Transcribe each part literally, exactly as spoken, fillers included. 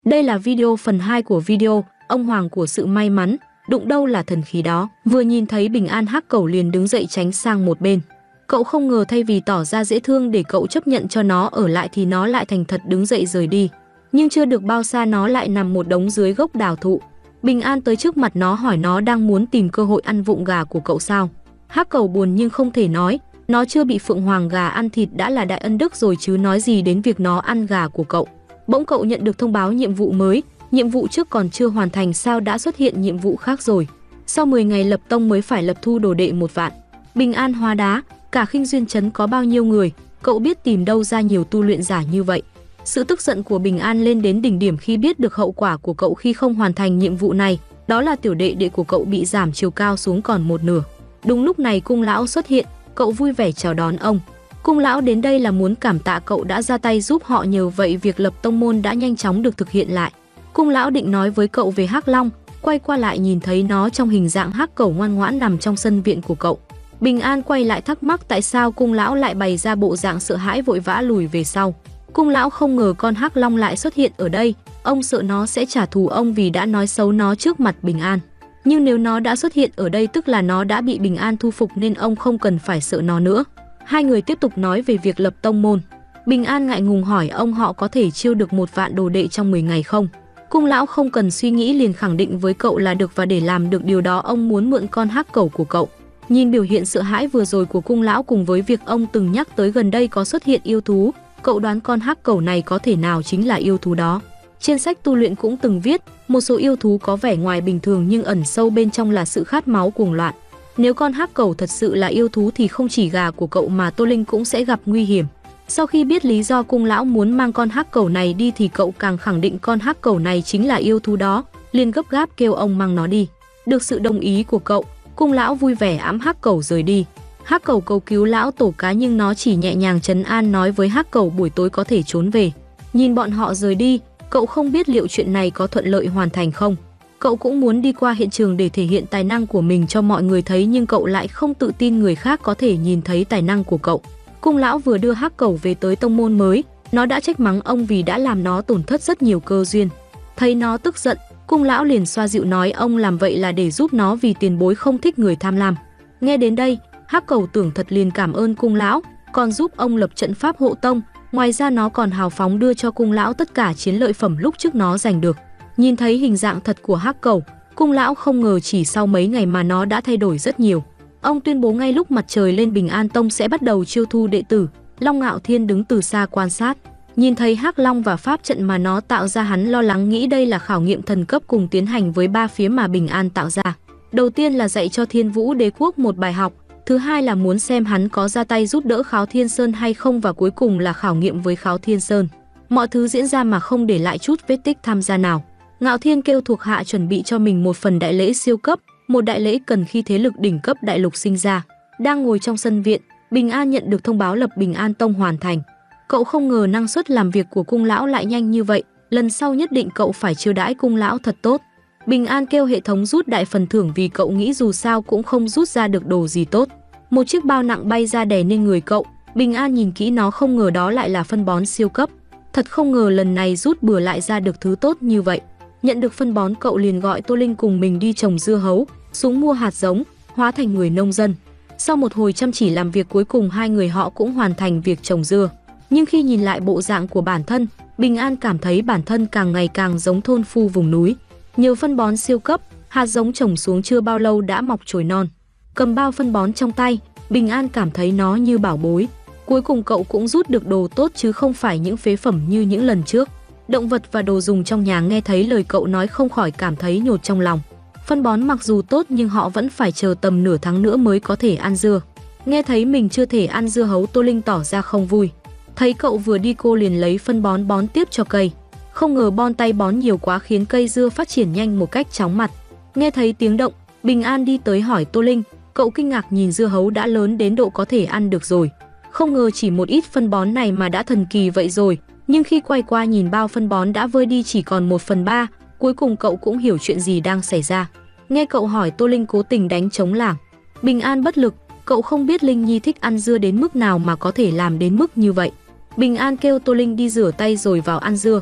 Đây là video phần hai của video Ông Hoàng của sự may mắn, đụng đâu là thần khí đó. Vừa nhìn thấy Bình An, hắc cẩu liền đứng dậy tránh sang một bên. Cậu không ngờ thay vì tỏ ra dễ thương để cậu chấp nhận cho nó ở lại thì nó lại thành thật đứng dậy rời đi. Nhưng chưa được bao xa nó lại nằm một đống dưới gốc đào thụ. Bình An tới trước mặt nó hỏi nó đang muốn tìm cơ hội ăn vụng gà của cậu sao. Hắc cẩu buồn nhưng không thể nói, nó chưa bị phượng hoàng gà ăn thịt đã là đại ân đức rồi chứ nói gì đến việc nó ăn gà của cậu. Bỗng cậu nhận được thông báo nhiệm vụ mới, nhiệm vụ trước còn chưa hoàn thành sao đã xuất hiện nhiệm vụ khác rồi. Sau mười ngày lập tông mới phải lập thu đồ đệ một vạn. Bình An hóa đá, cả Khinh Duyên trấn có bao nhiêu người, cậu biết tìm đâu ra nhiều tu luyện giả như vậy. Sự tức giận của Bình An lên đến đỉnh điểm khi biết được hậu quả của cậu khi không hoàn thành nhiệm vụ này, đó là tiểu đệ đệ của cậu bị giảm chiều cao xuống còn một nửa. Đúng lúc này Cung lão xuất hiện, cậu vui vẻ chào đón ông. Cung lão đến đây là muốn cảm tạ cậu đã ra tay giúp họ, nhờ vậy việc lập tông môn đã nhanh chóng được thực hiện lại. Cung lão định nói với cậu về hắc long, quay qua lại nhìn thấy nó trong hình dạng hắc cẩu ngoan ngoãn nằm trong sân viện của cậu. Bình An quay lại thắc mắc tại sao cung lão lại bày ra bộ dạng sợ hãi vội vã lùi về sau. Cung lão không ngờ con hắc long lại xuất hiện ở đây, ông sợ nó sẽ trả thù ông vì đã nói xấu nó trước mặt Bình An. Nhưng nếu nó đã xuất hiện ở đây tức là nó đã bị Bình An thu phục nên ông không cần phải sợ nó nữa. Hai người tiếp tục nói về việc lập tông môn. Bình An ngại ngùng hỏi ông họ có thể chiêu được một vạn đồ đệ trong mười ngày không. Cung lão không cần suy nghĩ liền khẳng định với cậu là được, và để làm được điều đó ông muốn mượn con hắc cẩu của cậu. Nhìn biểu hiện sợ hãi vừa rồi của cung lão cùng với việc ông từng nhắc tới gần đây có xuất hiện yêu thú, cậu đoán con hắc cẩu này có thể nào chính là yêu thú đó. Trên sách tu luyện cũng từng viết, một số yêu thú có vẻ ngoài bình thường nhưng ẩn sâu bên trong là sự khát máu cuồng loạn. Nếu con hắc cẩu thật sự là yêu thú thì không chỉ gà của cậu mà Tô Linh cũng sẽ gặp nguy hiểm. Sau khi biết lý do cung lão muốn mang con hắc cẩu này đi thì cậu càng khẳng định con hắc cẩu này chính là yêu thú đó, liền gấp gáp kêu ông mang nó đi. Được sự đồng ý của cậu, cung lão vui vẻ ẵm hắc cẩu rời đi. Hắc cẩu cầu cứu lão tổ cá nhưng nó chỉ nhẹ nhàng trấn an nói với hắc cẩu buổi tối có thể trốn về. Nhìn bọn họ rời đi, cậu không biết liệu chuyện này có thuận lợi hoàn thành không. Cậu cũng muốn đi qua hiện trường để thể hiện tài năng của mình cho mọi người thấy, nhưng cậu lại không tự tin người khác có thể nhìn thấy tài năng của cậu. Cung lão vừa đưa hắc cẩu về tới tông môn mới, nó đã trách mắng ông vì đã làm nó tổn thất rất nhiều cơ duyên. Thấy nó tức giận, cung lão liền xoa dịu nói ông làm vậy là để giúp nó vì tiền bối không thích người tham lam. Nghe đến đây, hắc cẩu tưởng thật liền cảm ơn cung lão, còn giúp ông lập trận pháp hộ tông. Ngoài ra nó còn hào phóng đưa cho cung lão tất cả chiến lợi phẩm lúc trước nó giành được. Nhìn thấy hình dạng thật của hắc cẩu, cung lão không ngờ chỉ sau mấy ngày mà nó đã thay đổi rất nhiều. Ông tuyên bố ngay lúc mặt trời lên Bình An Tông sẽ bắt đầu chiêu thu đệ tử. Long Ngạo Thiên đứng từ xa quan sát, nhìn thấy hắc long và pháp trận mà nó tạo ra, hắn lo lắng nghĩ đây là khảo nghiệm thần cấp cùng tiến hành với ba phía mà Bình An tạo ra. Đầu tiên là dạy cho Thiên Vũ Đế Quốc một bài học, thứ hai là muốn xem hắn có ra tay giúp đỡ Kháo Thiên Sơn hay không, và cuối cùng là khảo nghiệm với Kháo Thiên Sơn. Mọi thứ diễn ra mà không để lại chút vết tích tham gia nào. Ngạo Thiên kêu thuộc hạ chuẩn bị cho mình một phần đại lễ siêu cấp, một đại lễ cần khi thế lực đỉnh cấp đại lục sinh ra. Đang ngồi trong sân viện, Bình An nhận được thông báo lập Bình An Tông hoàn thành. Cậu không ngờ năng suất làm việc của cung lão lại nhanh như vậy, lần sau nhất định cậu phải chiêu đãi cung lão thật tốt. Bình An kêu hệ thống rút đại phần thưởng vì cậu nghĩ dù sao cũng không rút ra được đồ gì tốt. Một chiếc bao nặng bay ra đè lên người cậu, Bình An nhìn kỹ nó không ngờ đó lại là phân bón siêu cấp. Thật không ngờ lần này rút bừa lại ra được thứ tốt như vậy. Nhận được phân bón cậu liền gọi Tô Linh cùng mình đi trồng dưa hấu, xuống mua hạt giống, hóa thành người nông dân. Sau một hồi chăm chỉ làm việc cuối cùng hai người họ cũng hoàn thành việc trồng dưa. Nhưng khi nhìn lại bộ dạng của bản thân, Bình An cảm thấy bản thân càng ngày càng giống thôn phu vùng núi. Nhờ phân bón siêu cấp, hạt giống trồng xuống chưa bao lâu đã mọc chồi non. Cầm bao phân bón trong tay, Bình An cảm thấy nó như bảo bối. Cuối cùng cậu cũng rút được đồ tốt chứ không phải những phế phẩm như những lần trước. Động vật và đồ dùng trong nhà nghe thấy lời cậu nói không khỏi cảm thấy nhột trong lòng. Phân bón mặc dù tốt nhưng họ vẫn phải chờ tầm nửa tháng nữa mới có thể ăn dưa. Nghe thấy mình chưa thể ăn dưa hấu, Tô Linh tỏ ra không vui. Thấy cậu vừa đi cô liền lấy phân bón bón tiếp cho cây. Không ngờ bon tay bón nhiều quá khiến cây dưa phát triển nhanh một cách chóng mặt. Nghe thấy tiếng động, Bình An đi tới hỏi Tô Linh. Cậu kinh ngạc nhìn dưa hấu đã lớn đến độ có thể ăn được rồi. Không ngờ chỉ một ít phân bón này mà đã thần kỳ vậy rồi. Nhưng khi quay qua nhìn bao phân bón đã vơi đi chỉ còn một phần ba, cuối cùng cậu cũng hiểu chuyện gì đang xảy ra. Nghe cậu hỏi, Tô Linh cố tình đánh trống lảng. Bình An bất lực, cậu không biết Linh Nhi thích ăn dưa đến mức nào mà có thể làm đến mức như vậy. Bình An kêu Tô Linh đi rửa tay rồi vào ăn dưa.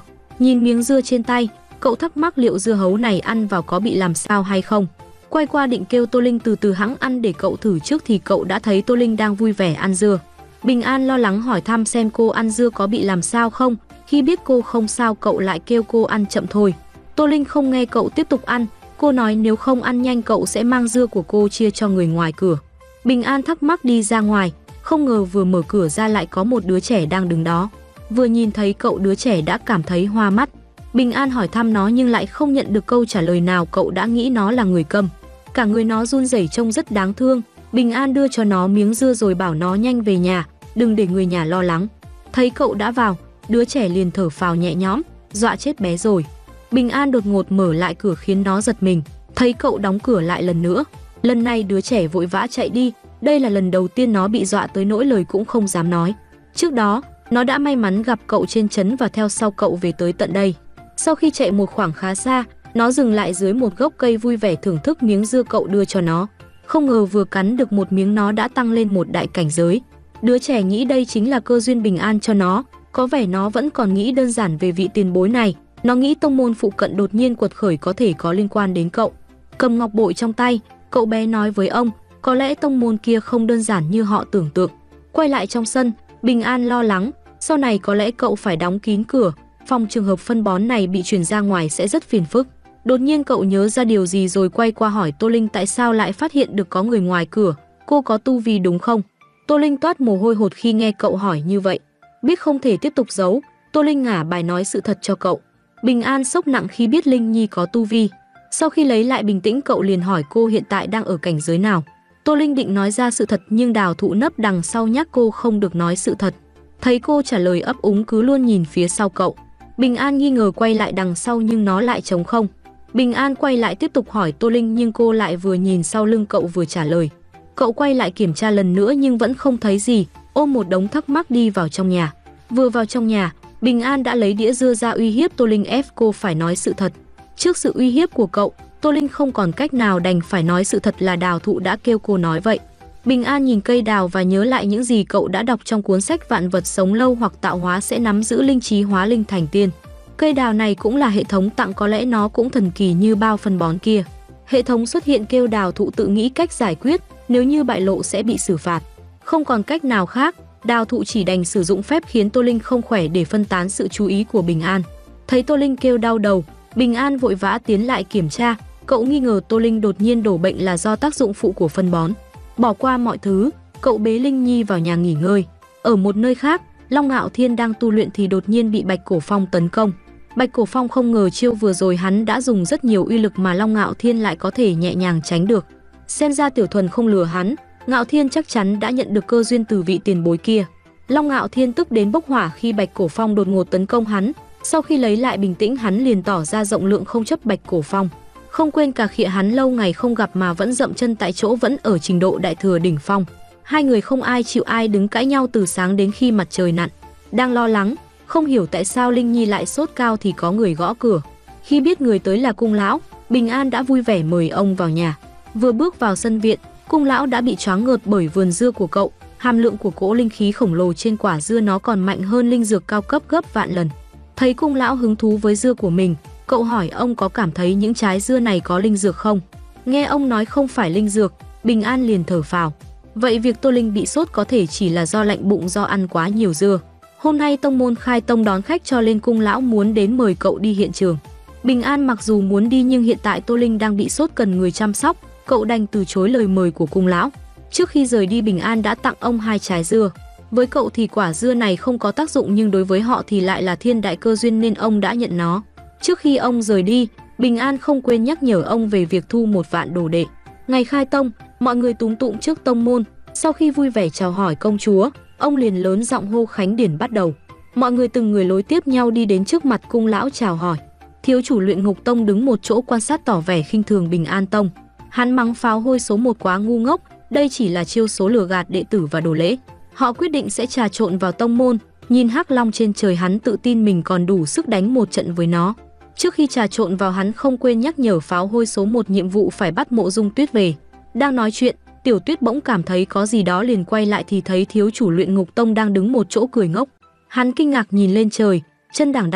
Nhìn miếng dưa trên tay, cậu thắc mắc liệu dưa hấu này ăn vào có bị làm sao hay không. Quay qua định kêu Tô Linh từ từ hẵng ăn để cậu thử trước thì cậu đã thấy Tô Linh đang vui vẻ ăn dưa. Bình An lo lắng hỏi thăm xem cô ăn dưa có bị làm sao không. Khi biết cô không sao, cậu lại kêu cô ăn chậm thôi. Tô Linh không nghe cậu tiếp tục ăn. Cô nói nếu không ăn nhanh cậu sẽ mang dưa của cô chia cho người ngoài cửa. Bình An thắc mắc đi ra ngoài, không ngờ vừa mở cửa ra lại có một đứa trẻ đang đứng đó. Vừa nhìn thấy cậu, đứa trẻ đã cảm thấy hoa mắt. Bình An hỏi thăm nó nhưng lại không nhận được câu trả lời nào. Cậu đã nghĩ nó là người câm. Cả người nó run rẩy trông rất đáng thương. Bình An đưa cho nó miếng dưa rồi bảo nó nhanh về nhà, đừng để người nhà lo lắng. Thấy cậu đã vào, đứa trẻ liền thở phào nhẹ nhõm, dọa chết bé rồi. Bình An đột ngột mở lại cửa khiến nó giật mình. Thấy cậu đóng cửa lại lần nữa, lần này đứa trẻ vội vã chạy đi. Đây là lần đầu tiên nó bị dọa tới nỗi lời cũng không dám nói. Trước đó, nó đã may mắn gặp cậu trên trấn và theo sau cậu về tới tận đây. Sau khi chạy một khoảng khá xa, nó dừng lại dưới một gốc cây vui vẻ thưởng thức miếng dưa cậu đưa cho nó. Không ngờ vừa cắn được một miếng nó đã tăng lên một đại cảnh giới. Đứa trẻ nghĩ đây chính là cơ duyên Bình An cho nó. Có vẻ nó vẫn còn nghĩ đơn giản về vị tiền bối này. Nó nghĩ tông môn phụ cận đột nhiên quật khởi có thể có liên quan đến cậu. Cầm ngọc bội trong tay, cậu bé nói với ông, có lẽ tông môn kia không đơn giản như họ tưởng tượng. Quay lại trong sân, Bình An lo lắng, sau này có lẽ cậu phải đóng kín cửa, phòng trường hợp phân bón này bị truyền ra ngoài sẽ rất phiền phức. Đột nhiên cậu nhớ ra điều gì rồi quay qua hỏi Tô Linh tại sao lại phát hiện được có người ngoài cửa, cô có tu vi đúng không? Tô Linh toát mồ hôi hột khi nghe cậu hỏi như vậy. Biết không thể tiếp tục giấu, Tô Linh ngả bài nói sự thật cho cậu. Bình An sốc nặng khi biết Linh Nhi có tu vi. Sau khi lấy lại bình tĩnh, cậu liền hỏi cô hiện tại đang ở cảnh giới nào. Tô Linh định nói ra sự thật nhưng Đào Thụ nấp đằng sau nhắc cô không được nói sự thật. Thấy cô trả lời ấp úng cứ luôn nhìn phía sau cậu, Bình An nghi ngờ quay lại đằng sau nhưng nó lại trống không. Bình An quay lại tiếp tục hỏi Tô Linh nhưng cô lại vừa nhìn sau lưng cậu vừa trả lời. Cậu quay lại kiểm tra lần nữa nhưng vẫn không thấy gì, ôm một đống thắc mắc đi vào trong nhà. Vừa vào trong nhà, Bình An đã lấy đĩa dưa ra uy hiếp Tô Linh, ép cô phải nói sự thật. Trước sự uy hiếp của cậu, Tô Linh không còn cách nào đành phải nói sự thật là Đào Thụ đã kêu cô nói vậy. Bình An nhìn cây đào và nhớ lại những gì cậu đã đọc trong cuốn sách Vạn vật sống lâu hoặc tạo hóa sẽ nắm giữ linh trí hóa linh thành tiên. Cây đào này cũng là hệ thống tặng, có lẽ nó cũng thần kỳ như bao phân bón kia. Hệ thống xuất hiện kêu Đào Thụ tự nghĩ cách giải quyết, nếu như bại lộ sẽ bị xử phạt. Không còn cách nào khác, Đào Thụ chỉ đành sử dụng phép khiến Tô Linh không khỏe để phân tán sự chú ý của Bình An. Thấy Tô Linh kêu đau đầu, Bình An vội vã tiến lại kiểm tra. Cậu nghi ngờ Tô Linh đột nhiên đổ bệnh là do tác dụng phụ của phân bón. Bỏ qua mọi thứ, cậu bế Linh Nhi vào nhà nghỉ ngơi. Ở một nơi khác, Long Ngạo Thiên đang tu luyện thì đột nhiên bị Bạch Cổ Phong tấn công. Bạch Cổ Phong không ngờ chiêu vừa rồi hắn đã dùng rất nhiều uy lực mà Long Ngạo Thiên lại có thể nhẹ nhàng tránh được. Xem ra Tiểu Thuần không lừa hắn, Ngạo Thiên chắc chắn đã nhận được cơ duyên từ vị tiền bối kia. Long Ngạo Thiên tức đến bốc hỏa khi Bạch Cổ Phong đột ngột tấn công hắn. Sau khi lấy lại bình tĩnh, hắn liền tỏ ra rộng lượng không chấp Bạch Cổ Phong. Không quên cả khịa hắn lâu ngày không gặp mà vẫn dậm chân tại chỗ, vẫn ở trình độ đại thừa đỉnh phong. Hai người không ai chịu ai đứng cãi nhau từ sáng đến khi mặt trời nặn. Đang lo lắng, không hiểu tại sao Linh Nhi lại sốt cao thì có người gõ cửa. Khi biết người tới là Cung lão, Bình An đã vui vẻ mời ông vào nhà. Vừa bước vào sân viện, Cung lão đã bị choáng ngợp bởi vườn dưa của cậu. Hàm lượng của cỗ linh khí khổng lồ trên quả dưa nó còn mạnh hơn linh dược cao cấp gấp vạn lần. Thấy Cung lão hứng thú với dưa của mình, cậu hỏi ông có cảm thấy những trái dưa này có linh dược không? Nghe ông nói không phải linh dược, Bình An liền thở phào. Vậy việc Tô Linh bị sốt có thể chỉ là do lạnh bụng do ăn quá nhiều dưa. Hôm nay tông môn khai tông đón khách cho nên Cung lão muốn đến mời cậu đi hiện trường. Bình An mặc dù muốn đi nhưng hiện tại Tô Linh đang bị sốt cần người chăm sóc, cậu đành từ chối lời mời của Cung lão. Trước khi rời đi, Bình An đã tặng ông hai trái dưa. Với cậu thì quả dưa này không có tác dụng nhưng đối với họ thì lại là thiên đại cơ duyên nên ông đã nhận nó. Trước khi ông rời đi, Bình An không quên nhắc nhở ông về việc thu một vạn đồ đệ. Ngày khai tông, mọi người túm tụm trước tông môn. Sau khi vui vẻ chào hỏi công chúa, ông liền lớn giọng hô khánh điển bắt đầu. Mọi người từng người nối tiếp nhau đi đến trước mặt Cung lão chào hỏi. Thiếu chủ Luyện Ngục Tông đứng một chỗ quan sát tỏ vẻ khinh thường Bình An Tông. Hắn mắng pháo hôi số một quá ngu ngốc, đây chỉ là chiêu số lừa gạt đệ tử và đồ lễ. Họ quyết định sẽ trà trộn vào tông môn. Nhìn hắc long trên trời, hắn tự tin mình còn đủ sức đánh một trận với nó. Trước khi trà trộn vào, hắn không quên nhắc nhở pháo hôi số một nhiệm vụ phải bắt Mộ Dung Tuyết về. Đang nói chuyện, Tiểu Tuyết bỗng cảm thấy có gì đó liền quay lại thì thấy thiếu chủ Luyện Ngục Tông đang đứng một chỗ cười ngốc. Hắn kinh ngạc nhìn lên trời, chân đằng đằng,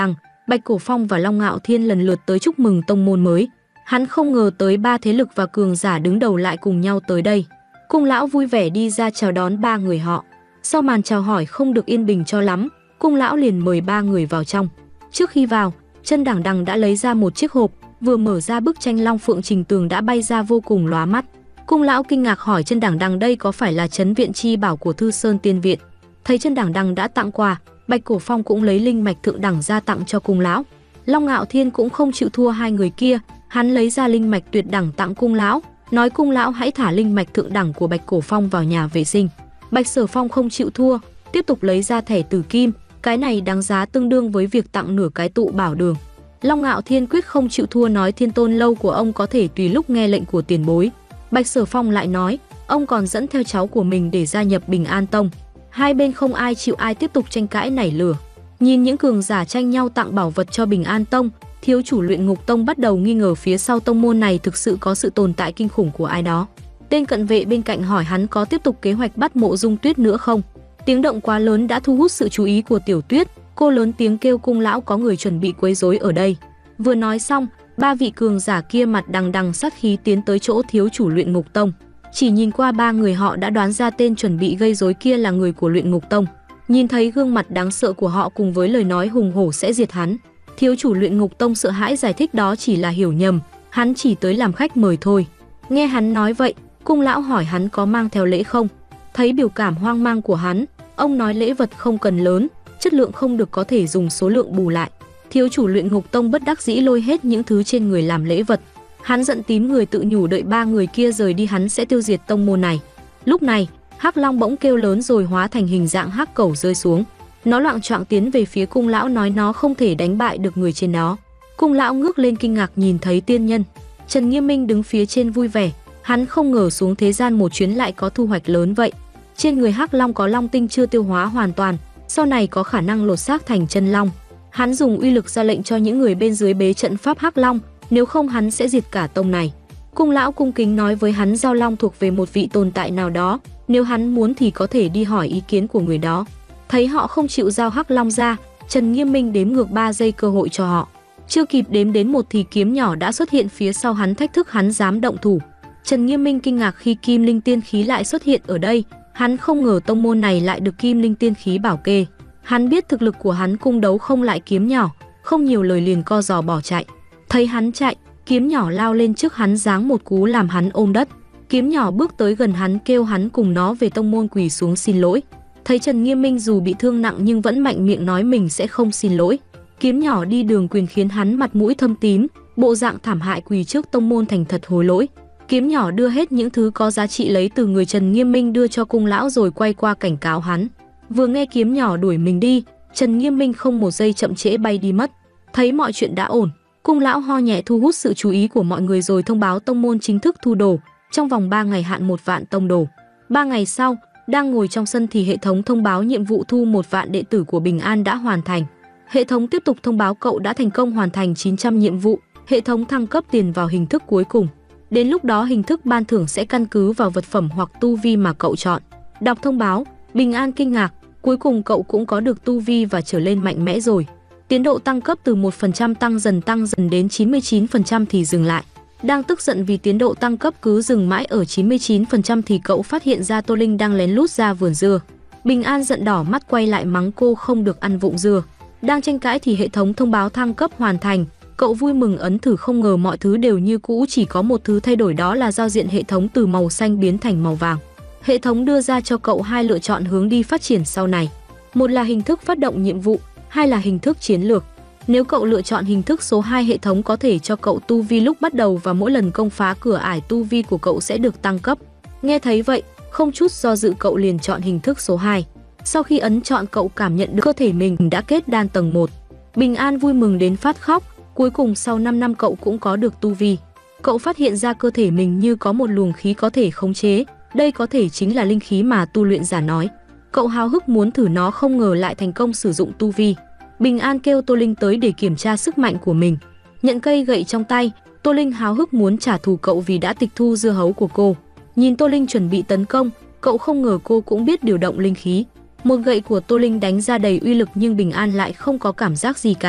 Bạch Cổ Phong và Long Ngạo Thiên lần lượt tới chúc mừng tông môn mới. Hắn không ngờ tới ba thế lực và cường giả đứng đầu lại cùng nhau tới đây. Cung lão vui vẻ đi ra chào đón ba người họ. Sau màn chào hỏi không được yên bình cho lắm, cung lão liền mời ba người vào trong. Trước khi vào, Chân Đằng Đằng đã lấy ra một chiếc hộp, vừa mở ra bức tranh Long Phượng Trình Tường đã bay ra vô cùng lóa mắt. Cung lão kinh ngạc hỏi Chân Đằng Đằng đây có phải là trấn viện chi bảo của Thư Sơn Tiên Viện. Thấy Chân Đằng Đằng đã tặng quà, Bạch Cổ Phong cũng lấy linh mạch thượng đẳng ra tặng cho cung lão. Long Ngạo Thiên cũng không chịu thua hai người kia, hắn lấy ra linh mạch tuyệt đẳng tặng cung lão, nói cung lão hãy thả linh mạch thượng đẳng của Bạch Cổ Phong vào nhà vệ sinh. Bạch Sở Phong không chịu thua, tiếp tục lấy ra thẻ tử kim, cái này đáng giá tương đương với việc tặng nửa cái tụ bảo đường. Long Ngạo Thiên quyết không chịu thua, nói Thiên Tôn lâu của ông có thể tùy lúc nghe lệnh của tiền bối. Bạch Sở Phong lại nói, ông còn dẫn theo cháu của mình để gia nhập Bình An Tông. Hai bên không ai chịu ai, tiếp tục tranh cãi nảy lửa. Nhìn những cường giả tranh nhau tặng bảo vật cho Bình An Tông, thiếu chủ Luyện Ngục Tông bắt đầu nghi ngờ phía sau tông môn này thực sự có sự tồn tại kinh khủng của ai đó. Tên cận vệ bên cạnh hỏi hắn có tiếp tục kế hoạch bắt Mộ Dung Tuyết nữa không. Tiếng động quá lớn đã thu hút sự chú ý của Tiểu Tuyết, cô lớn tiếng kêu cung lão có người chuẩn bị quấy rối ở đây. Vừa nói xong, ba vị cường giả kia mặt đằng đằng sát khí tiến tới chỗ thiếu chủ Luyện Ngục Tông. Chỉ nhìn qua ba người họ đã đoán ra tên chuẩn bị gây rối kia là người của Luyện Ngục Tông. Nhìn thấy gương mặt đáng sợ của họ cùng với lời nói hùng hổ sẽ diệt hắn, thiếu chủ Luyện Ngục Tông sợ hãi giải thích đó chỉ là hiểu nhầm, hắn chỉ tới làm khách mời thôi. Nghe hắn nói vậy, cung lão hỏi hắn có mang theo lễ không. Thấy biểu cảm hoang mang của hắn, ông nói lễ vật không cần lớn, chất lượng không được, có thể dùng số lượng bù lại. Thiếu chủ Luyện Ngục Tông bất đắc dĩ lôi hết những thứ trên người làm lễ vật. Hắn giận tím người, tự nhủ đợi ba người kia rời đi hắn sẽ tiêu diệt tông môn này. Lúc này, Hắc Long bỗng kêu lớn rồi hóa thành hình dạng hắc cẩu rơi xuống. Nó loạng choạng tiến về phía cung lão, nói nó không thể đánh bại được người trên nó. Cung lão ngước lên kinh ngạc nhìn thấy tiên nhân. Trần Nghiêm Minh đứng phía trên vui vẻ, hắn không ngờ xuống thế gian một chuyến lại có thu hoạch lớn vậy. Trên người Hắc Long có long tinh chưa tiêu hóa hoàn toàn, sau này có khả năng lột xác thành chân long. Hắn dùng uy lực ra lệnh cho những người bên dưới bế trận pháp Hắc Long, nếu không hắn sẽ diệt cả tông này. Cung lão cung kính nói với hắn giao long thuộc về một vị tồn tại nào đó, nếu hắn muốn thì có thể đi hỏi ý kiến của người đó. Thấy họ không chịu giao Hắc Long ra, Trần Nghiêm Minh đếm ngược ba giây cơ hội cho họ. Chưa kịp đếm đến một thì kiếm nhỏ đã xuất hiện phía sau hắn thách thức hắn dám động thủ. Trần Nghiêm Minh kinh ngạc khi Kim Linh Tiên Khí lại xuất hiện ở đây, hắn không ngờ tông môn này lại được Kim Linh Tiên Khí bảo kê. Hắn biết thực lực của hắn cung đấu không lại kiếm nhỏ, không nhiều lời liền co giò bỏ chạy. Thấy hắn chạy, kiếm nhỏ lao lên trước hắn giáng một cú làm hắn ôm đất. Kiếm nhỏ bước tới gần hắn kêu hắn cùng nó về tông môn quỳ xuống xin lỗi. Thấy Trần Nghiêm Minh dù bị thương nặng nhưng vẫn mạnh miệng nói mình sẽ không xin lỗi. Kiếm nhỏ đi đường quyền khiến hắn mặt mũi thâm tím, bộ dạng thảm hại quỳ trước tông môn thành thật hối lỗi. Kiếm nhỏ đưa hết những thứ có giá trị lấy từ người Trần Nghiêm Minh đưa cho cung lão rồi quay qua cảnh cáo hắn. Vừa nghe kiếm nhỏ đuổi mình đi, Trần Nghiêm Minh không một giây chậm trễ bay đi mất. Thấy mọi chuyện đã ổn, cung lão ho nhẹ thu hút sự chú ý của mọi người rồi thông báo tông môn chính thức thu đồ, trong vòng ba ngày hạn một vạn tông đồ. Ba ngày sau, đang ngồi trong sân thì hệ thống thông báo nhiệm vụ thu một vạn đệ tử của Bình An đã hoàn thành. Hệ thống tiếp tục thông báo cậu đã thành công hoàn thành chín trăm nhiệm vụ, hệ thống thăng cấp tiền vào hình thức cuối cùng. Đến lúc đó hình thức ban thưởng sẽ căn cứ vào vật phẩm hoặc tu vi mà cậu chọn. Đọc thông báo, Bình An kinh ngạc, cuối cùng cậu cũng có được tu vi và trở lên mạnh mẽ rồi. Tiến độ tăng cấp từ một phần trăm tăng dần tăng dần đến chín mươi chín phần trăm thì dừng lại. Đang tức giận vì tiến độ tăng cấp cứ dừng mãi ở chín mươi chín phần trăm thì cậu phát hiện ra Tô Linh đang lén lút ra vườn dưa. Bình An giận đỏ mắt quay lại mắng cô không được ăn vụng dưa. Đang tranh cãi thì hệ thống thông báo thăng cấp hoàn thành. Cậu vui mừng ấn thử không ngờ mọi thứ đều như cũ, chỉ có một thứ thay đổi đó là giao diện hệ thống từ màu xanh biến thành màu vàng. Hệ thống đưa ra cho cậu hai lựa chọn hướng đi phát triển sau này. Một là hình thức phát động nhiệm vụ, hai là hình thức chiến lược. Nếu cậu lựa chọn hình thức số hai, hệ thống có thể cho cậu tu vi lúc bắt đầu và mỗi lần công phá cửa ải tu vi của cậu sẽ được tăng cấp. Nghe thấy vậy, không chút do dự cậu liền chọn hình thức số hai. Sau khi ấn chọn cậu cảm nhận được cơ thể mình đã kết đan tầng một. Bình An vui mừng đến phát khóc, cuối cùng sau năm năm cậu cũng có được tu vi. Cậu phát hiện ra cơ thể mình như có một luồng khí có thể khống chế, đây có thể chính là linh khí mà tu luyện giả nói. Cậu háo hức muốn thử nó không ngờ lại thành công sử dụng tu vi. Bình An kêu Tô Linh tới để kiểm tra sức mạnh của mình. Nhận cây gậy trong tay, Tô Linh háo hức muốn trả thù cậu vì đã tịch thu dưa hấu của cô. Nhìn Tô Linh chuẩn bị tấn công, cậu không ngờ cô cũng biết điều động linh khí. Một gậy của Tô Linh đánh ra đầy uy lực nhưng Bình An lại không có cảm giác gì cả.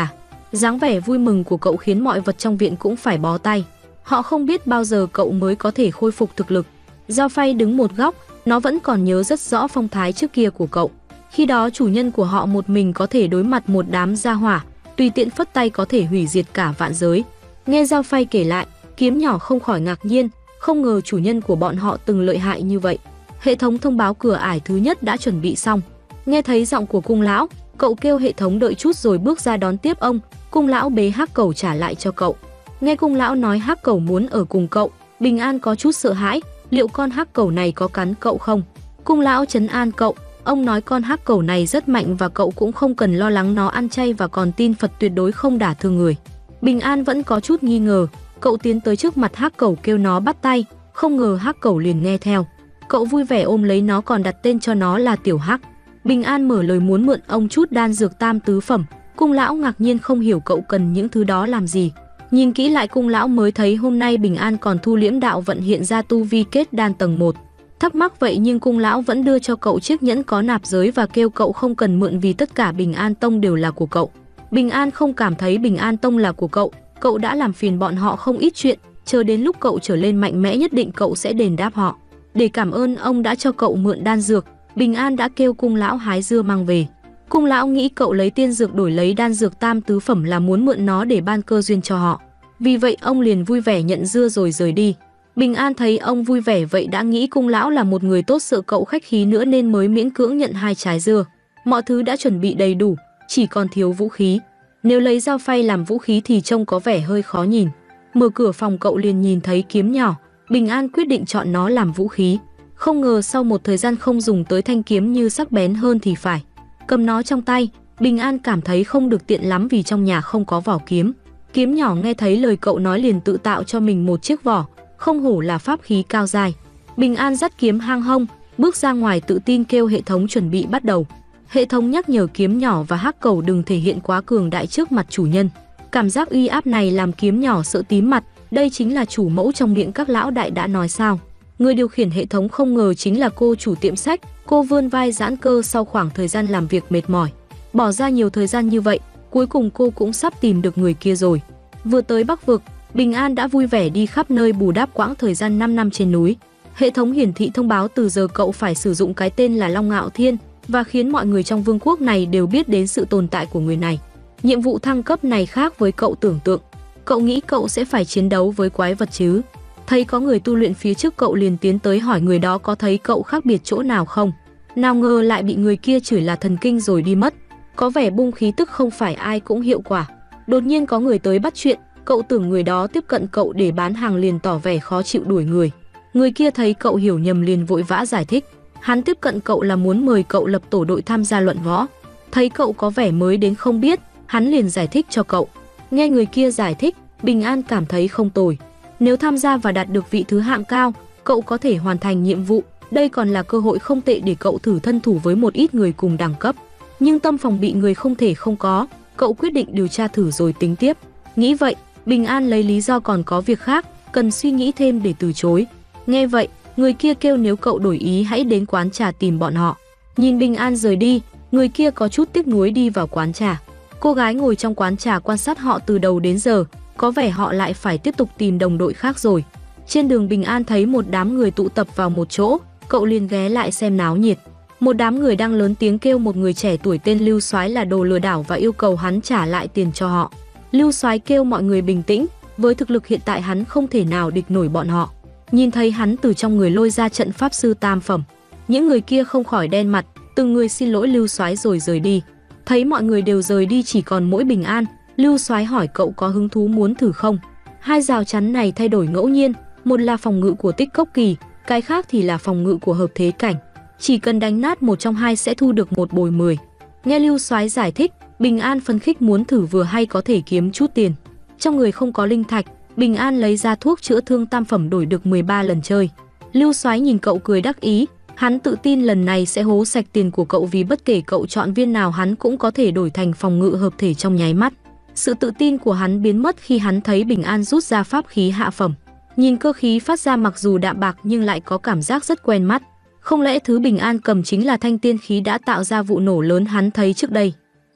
Dáng vẻ vui mừng của cậu khiến mọi vật trong viện cũng phải bó tay. Họ không biết bao giờ cậu mới có thể khôi phục thực lực. Dao phay đứng một góc, nó vẫn còn nhớ rất rõ phong thái trước kia của cậu. Khi đó chủ nhân của họ một mình có thể đối mặt một đám gia hỏa, tùy tiện phất tay có thể hủy diệt cả vạn giới. Nghe Dao phay kể lại, Kiếm nhỏ không khỏi ngạc nhiên, không ngờ chủ nhân của bọn họ từng lợi hại như vậy. Hệ thống thông báo cửa ải thứ nhất đã chuẩn bị xong. Nghe thấy giọng của cung lão, cậu kêu hệ thống đợi chút rồi bước ra đón tiếp ông. Cung lão bế hắc cẩu trả lại cho cậu. Nghe cung lão nói hắc cẩu muốn ở cùng cậu, Bình An có chút sợ hãi, liệu con hắc cẩu này có cắn cậu không? Cung lão trấn an cậu, ông nói con hắc cẩu này rất mạnh và cậu cũng không cần lo lắng nó ăn chay và còn tin Phật tuyệt đối không đả thương người. Bình An vẫn có chút nghi ngờ, cậu tiến tới trước mặt hắc cẩu kêu nó bắt tay, không ngờ hắc cẩu liền nghe theo. Cậu vui vẻ ôm lấy nó còn đặt tên cho nó là Tiểu Hắc. Bình An mở lời muốn mượn ông chút đan dược tam tứ phẩm. Cung lão ngạc nhiên không hiểu cậu cần những thứ đó làm gì. Nhìn kỹ lại cung lão mới thấy hôm nay Bình An còn thu liễm đạo vận hiện ra tu vi kết đan tầng một. Thắc mắc vậy nhưng cung lão vẫn đưa cho cậu chiếc nhẫn có nạp giới và kêu cậu không cần mượn vì tất cả Bình An Tông đều là của cậu. Bình An không cảm thấy Bình An Tông là của cậu, cậu đã làm phiền bọn họ không ít chuyện, chờ đến lúc cậu trở lên mạnh mẽ nhất định cậu sẽ đền đáp họ. Để cảm ơn ông đã cho cậu mượn đan dược, Bình An đã kêu cung lão hái dưa mang về. Cung lão nghĩ cậu lấy tiên dược đổi lấy đan dược tam tứ phẩm là muốn mượn nó để ban cơ duyên cho họ. Vì vậy ông liền vui vẻ nhận dưa rồi rời đi. Bình An thấy ông vui vẻ vậy đã nghĩ cung lão là một người tốt, sợ cậu khách khí nữa nên mới miễn cưỡng nhận hai trái dưa. Mọi thứ đã chuẩn bị đầy đủ, chỉ còn thiếu vũ khí. Nếu lấy dao phay làm vũ khí thì trông có vẻ hơi khó nhìn. Mở cửa phòng cậu liền nhìn thấy kiếm nhỏ, Bình An quyết định chọn nó làm vũ khí. Không ngờ sau một thời gian không dùng tới thanh kiếm như sắc bén hơn thì phải. Cầm nó trong tay, Bình An cảm thấy không được tiện lắm vì trong nhà không có vỏ kiếm. Kiếm nhỏ nghe thấy lời cậu nói liền tự tạo cho mình một chiếc vỏ, không hổ là pháp khí cao dài. Bình An dắt kiếm hang hông, bước ra ngoài tự tin kêu hệ thống chuẩn bị bắt đầu. Hệ thống nhắc nhở kiếm nhỏ và hắc cẩu đừng thể hiện quá cường đại trước mặt chủ nhân. Cảm giác uy áp này làm kiếm nhỏ sợ tím mặt, đây chính là chủ mẫu trong miệng các lão đại đã nói sao. Người điều khiển hệ thống không ngờ chính là cô chủ tiệm sách, cô vươn vai giãn cơ sau khoảng thời gian làm việc mệt mỏi. Bỏ ra nhiều thời gian như vậy, cuối cùng cô cũng sắp tìm được người kia rồi. Vừa tới Bắc Vực, Bình An đã vui vẻ đi khắp nơi bù đắp quãng thời gian năm năm trên núi. Hệ thống hiển thị thông báo từ giờ cậu phải sử dụng cái tên là Long Ngạo Thiên và khiến mọi người trong vương quốc này đều biết đến sự tồn tại của người này. Nhiệm vụ thăng cấp này khác với cậu tưởng tượng. Cậu nghĩ cậu sẽ phải chiến đấu với quái vật chứ? Thấy có người tu luyện phía trước cậu liền tiến tới hỏi người đó có thấy cậu khác biệt chỗ nào không. Nào ngờ lại bị người kia chửi là thần kinh rồi đi mất. Có vẻ bung khí tức không phải ai cũng hiệu quả. Đột nhiên có người tới bắt chuyện, cậu tưởng người đó tiếp cận cậu để bán hàng liền tỏ vẻ khó chịu đuổi người. Người kia thấy cậu hiểu nhầm liền vội vã giải thích. Hắn tiếp cận cậu là muốn mời cậu lập tổ đội tham gia luận võ. Thấy cậu có vẻ mới đến không biết, hắn liền giải thích cho cậu. Nghe người kia giải thích, Bình An cảm thấy không tồi. Nếu tham gia và đạt được vị thứ hạng cao, cậu có thể hoàn thành nhiệm vụ. Đây còn là cơ hội không tệ để cậu thử thân thủ với một ít người cùng đẳng cấp. Nhưng tâm phòng bị người không thể không có, cậu quyết định điều tra thử rồi tính tiếp. Nghĩ vậy, Bình An lấy lý do còn có việc khác, cần suy nghĩ thêm để từ chối. Nghe vậy, người kia kêu nếu cậu đổi ý hãy đến quán trà tìm bọn họ. Nhìn Bình An rời đi, người kia có chút tiếc nuối đi vào quán trà. Cô gái ngồi trong quán trà quan sát họ từ đầu đến giờ, có vẻ họ lại phải tiếp tục tìm đồng đội khác rồi. Trên đường Bình An thấy một đám người tụ tập vào một chỗ, cậu liền ghé lại xem náo nhiệt. Một đám người đang lớn tiếng kêu một người trẻ tuổi tên Lưu Soái là đồ lừa đảo và yêu cầu hắn trả lại tiền cho họ. Lưu Soái kêu mọi người bình tĩnh, với thực lực hiện tại hắn không thể nào địch nổi bọn họ. Nhìn thấy hắn từ trong người lôi ra trận pháp sư tam phẩm, những người kia không khỏi đen mặt, từng người xin lỗi Lưu Soái rồi rời đi. Thấy mọi người đều rời đi chỉ còn mỗi Bình An, Lưu Soái hỏi cậu có hứng thú muốn thử không. Hai rào chắn này thay đổi ngẫu nhiên, một là phòng ngự của Tích Cốc Kỳ, cái khác thì là phòng ngự của Hợp Thế Cảnh. Chỉ cần đánh nát một trong hai sẽ thu được một bồi mười. Nghe Lưu Soái giải thích, Bình An phấn khích muốn thử vừa hay có thể kiếm chút tiền. Trong người không có linh thạch, Bình An lấy ra thuốc chữa thương tam phẩm đổi được mười ba lần chơi. Lưu Soái nhìn cậu cười đắc ý, hắn tự tin lần này sẽ hố sạch tiền của cậu vì bất kể cậu chọn viên nào hắn cũng có thể đổi thành phòng ngự hợp thể trong nháy mắt. Sự tự tin của hắn biến mất khi hắn thấy Bình An rút ra pháp khí hạ phẩm. Nhìn cơ khí phát ra mặc dù đạm bạc nhưng lại có cảm giác rất quen mắt. Không lẽ thứ Bình An cầm chính là thanh tiên khí đã tạo ra vụ nổ lớn hắn thấy trước đây?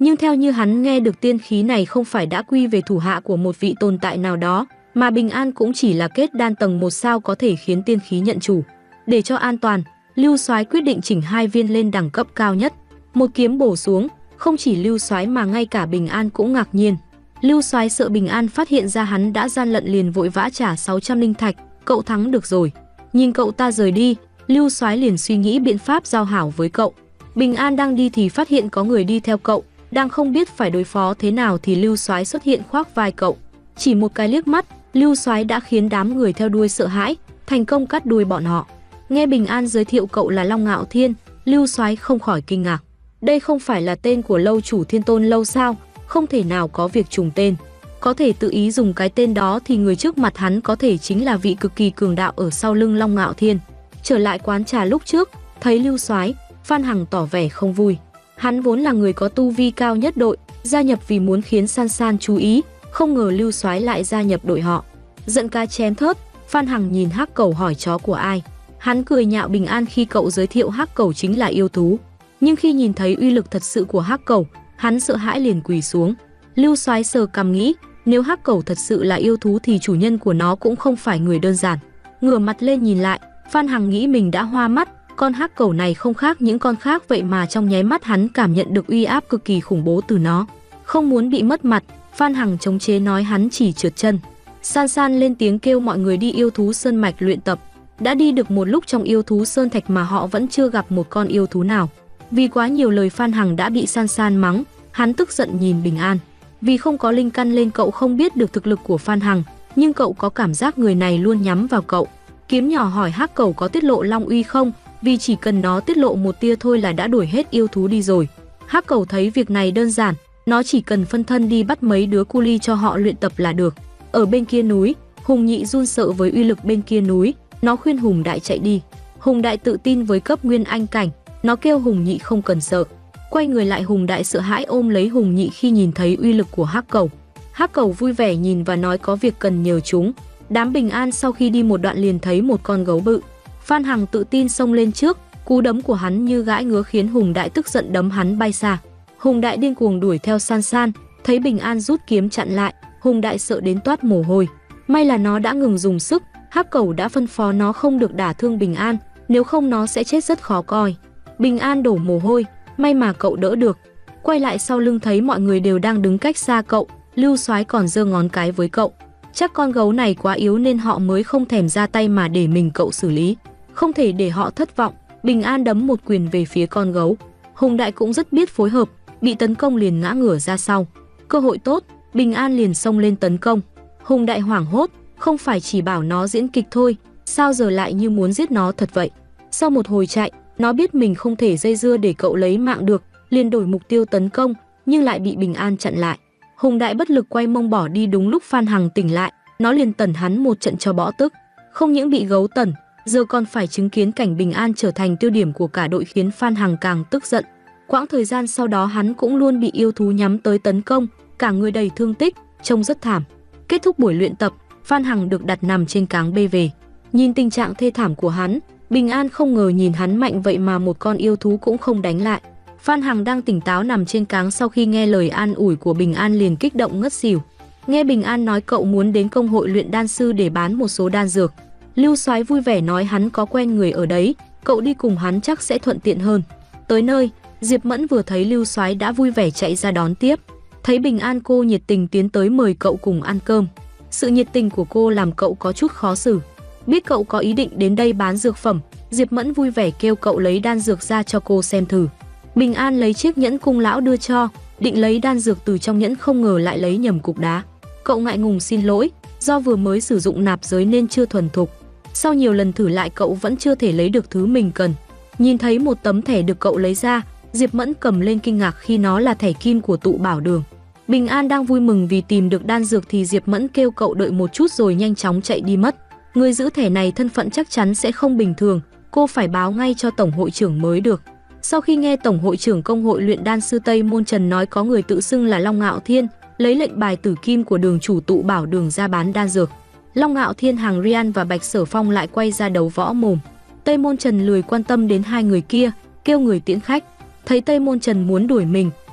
Nhưng theo như hắn nghe được tiên khí này không phải đã quy về thủ hạ của một vị tồn tại nào đó, mà Bình An cũng chỉ là kết đan tầng một sao có thể khiến tiên khí nhận chủ. Để cho an toàn, Lưu Soái quyết định chỉnh hai viên lên đẳng cấp cao nhất. Một kiếm bổ xuống, không chỉ Lưu Soái mà ngay cả Bình An cũng ngạc nhiên. Lưu Soái sợ Bình An phát hiện ra hắn đã gian lận liền vội vã trả sáu trăm linh thạch, cậu thắng được rồi. Nhìn cậu ta rời đi, Lưu Soái liền suy nghĩ biện pháp giao hảo với cậu. Bình An đang đi thì phát hiện có người đi theo cậu, đang không biết phải đối phó thế nào thì Lưu Soái xuất hiện khoác vai cậu. Chỉ một cái liếc mắt, Lưu Soái đã khiến đám người theo đuôi sợ hãi, thành công cắt đuôi bọn họ. Nghe Bình An giới thiệu cậu là Long Ngạo Thiên, Lưu Soái không khỏi kinh ngạc. Đây không phải là tên của lâu chủ Thiên Tôn lâu sao? Không thể nào có việc trùng tên. Có thể tự ý dùng cái tên đó thì người trước mặt hắn có thể chính là vị cực kỳ cường đạo ở sau lưng Long Ngạo Thiên. Trở lại quán trà lúc trước, thấy Lưu Soái, Phan Hằng tỏ vẻ không vui. Hắn vốn là người có tu vi cao nhất đội, gia nhập vì muốn khiến San San chú ý, không ngờ Lưu Soái lại gia nhập đội họ. Giận cá chém thớt, Phan Hằng nhìn Hắc Cẩu hỏi chó của ai. Hắn cười nhạo Bình An khi cậu giới thiệu Hắc Cẩu chính là yêu thú. Nhưng khi nhìn thấy uy lực thật sự của Hắc Cẩu, hắn sợ hãi liền quỳ xuống. Lưu Soái sờ cằm nghĩ, nếu Hắc Cẩu thật sự là yêu thú thì chủ nhân của nó cũng không phải người đơn giản. Ngửa mặt lên nhìn lại, Phan Hằng nghĩ mình đã hoa mắt, con Hắc Cẩu này không khác những con khác vậy mà trong nháy mắt hắn cảm nhận được uy áp cực kỳ khủng bố từ nó. Không muốn bị mất mặt, Phan Hằng chống chế nói hắn chỉ trượt chân. San San lên tiếng kêu mọi người đi yêu thú sơn mạch luyện tập. Đã đi được một lúc trong yêu thú sơn thạch mà họ vẫn chưa gặp một con yêu thú nào. Vì quá nhiều lời Phan Hằng đã bị San San mắng, hắn tức giận nhìn Bình An. Vì không có linh căn lên cậu không biết được thực lực của Phan Hằng, nhưng cậu có cảm giác người này luôn nhắm vào cậu. Kiếm nhỏ hỏi Hắc Cẩu có tiết lộ long uy không, vì chỉ cần nó tiết lộ một tia thôi là đã đuổi hết yêu thú đi rồi. Hắc Cẩu thấy việc này đơn giản, nó chỉ cần phân thân đi bắt mấy đứa cu li cho họ luyện tập là được. Ở bên kia núi, Hùng Nhị run sợ với uy lực bên kia núi, nó khuyên Hùng Đại chạy đi. Hùng Đại tự tin với cấp nguyên anh cảnh, nó kêu Hùng Nhị không cần sợ. Quay người lại Hùng Đại sợ hãi ôm lấy Hùng Nhị khi nhìn thấy uy lực của Hắc Cẩu. Hắc Cẩu vui vẻ nhìn và nói có việc cần nhờ chúng. Đám Bình An sau khi đi một đoạn liền thấy một con gấu bự. Phan Hằng tự tin xông lên trước, cú đấm của hắn như gãi ngứa khiến Hùng Đại tức giận đấm hắn bay xa. Hùng Đại điên cuồng đuổi theo San San, thấy Bình An rút kiếm chặn lại, Hùng Đại sợ đến toát mồ hôi. May là nó đã ngừng dùng sức, Hắc Cẩu đã phân phó nó không được đả thương Bình An, nếu không nó sẽ chết rất khó coi. Bình An đổ mồ hôi, may mà cậu đỡ được. Quay lại sau lưng thấy mọi người đều đang đứng cách xa cậu, Lưu Soái còn giơ ngón cái với cậu. Chắc con gấu này quá yếu nên họ mới không thèm ra tay mà để mình cậu xử lý. Không thể để họ thất vọng, Bình An đấm một quyền về phía con gấu. Hùng Đại cũng rất biết phối hợp, bị tấn công liền ngã ngửa ra sau. Cơ hội tốt, Bình An liền xông lên tấn công. Hùng Đại hoảng hốt, không phải chỉ bảo nó diễn kịch thôi, sao giờ lại như muốn giết nó thật vậy. Sau một hồi chạy, nó biết mình không thể dây dưa để cậu lấy mạng được, liền đổi mục tiêu tấn công, nhưng lại bị Bình An chặn lại. Hùng Đại bất lực quay mông bỏ đi đúng lúc Phan Hằng tỉnh lại, nó liền tẩn hắn một trận cho bỏ tức. Không những bị gấu tẩn, giờ còn phải chứng kiến cảnh Bình An trở thành tiêu điểm của cả đội khiến Phan Hằng càng tức giận. Quãng thời gian sau đó hắn cũng luôn bị yêu thú nhắm tới tấn công, cả người đầy thương tích, trông rất thảm. Kết thúc buổi luyện tập, Phan Hằng được đặt nằm trên cáng bê về. Nhìn tình trạng thê thảm của hắn, Bình An không ngờ nhìn hắn mạnh vậy mà một con yêu thú cũng không đánh lại. Phan Hằng đang tỉnh táo nằm trên cáng sau khi nghe lời an ủi của Bình An liền kích động ngất xỉu. Nghe Bình An nói cậu muốn đến công hội luyện đan sư để bán một số đan dược. Lưu Soái vui vẻ nói hắn có quen người ở đấy, cậu đi cùng hắn chắc sẽ thuận tiện hơn. Tới nơi, Diệp Mẫn vừa thấy Lưu Soái đã vui vẻ chạy ra đón tiếp. Thấy Bình An cô nhiệt tình tiến tới mời cậu cùng ăn cơm. Sự nhiệt tình của cô làm cậu có chút khó xử. Biết cậu có ý định đến đây bán dược phẩm, Diệp Mẫn vui vẻ kêu cậu lấy đan dược ra cho cô xem thử. Bình An lấy chiếc nhẫn cung lão đưa cho, định lấy đan dược từ trong nhẫn không ngờ lại lấy nhầm cục đá. Cậu ngại ngùng xin lỗi, do vừa mới sử dụng nạp giới nên chưa thuần thục. Sau nhiều lần thử lại cậu vẫn chưa thể lấy được thứ mình cần. Nhìn thấy một tấm thẻ được cậu lấy ra, Diệp Mẫn cầm lên kinh ngạc khi nó là thẻ kim của tụ bảo đường. Bình An đang vui mừng vì tìm được đan dược thì Diệp Mẫn kêu cậu đợi một chút rồi nhanh chóng chạy đi mất. Người giữ thẻ này thân phận chắc chắn sẽ không bình thường, cô phải báo ngay cho tổng hội trưởng mới được. Sau khi nghe tổng hội trưởng công hội luyện đan sư Tây Môn Trần nói có người tự xưng là Long Ngạo Thiên, lấy lệnh bài tử kim của đường chủ tụ bảo đường ra bán đan dược, Long Ngạo Thiên, Hàng Rian và Bạch Sở Phong lại quay ra đấu võ mồm. Tây Môn Trần lười quan tâm đến hai người kia, kêu người tiễn khách. Thấy Tây Môn Trần muốn đuổi mình,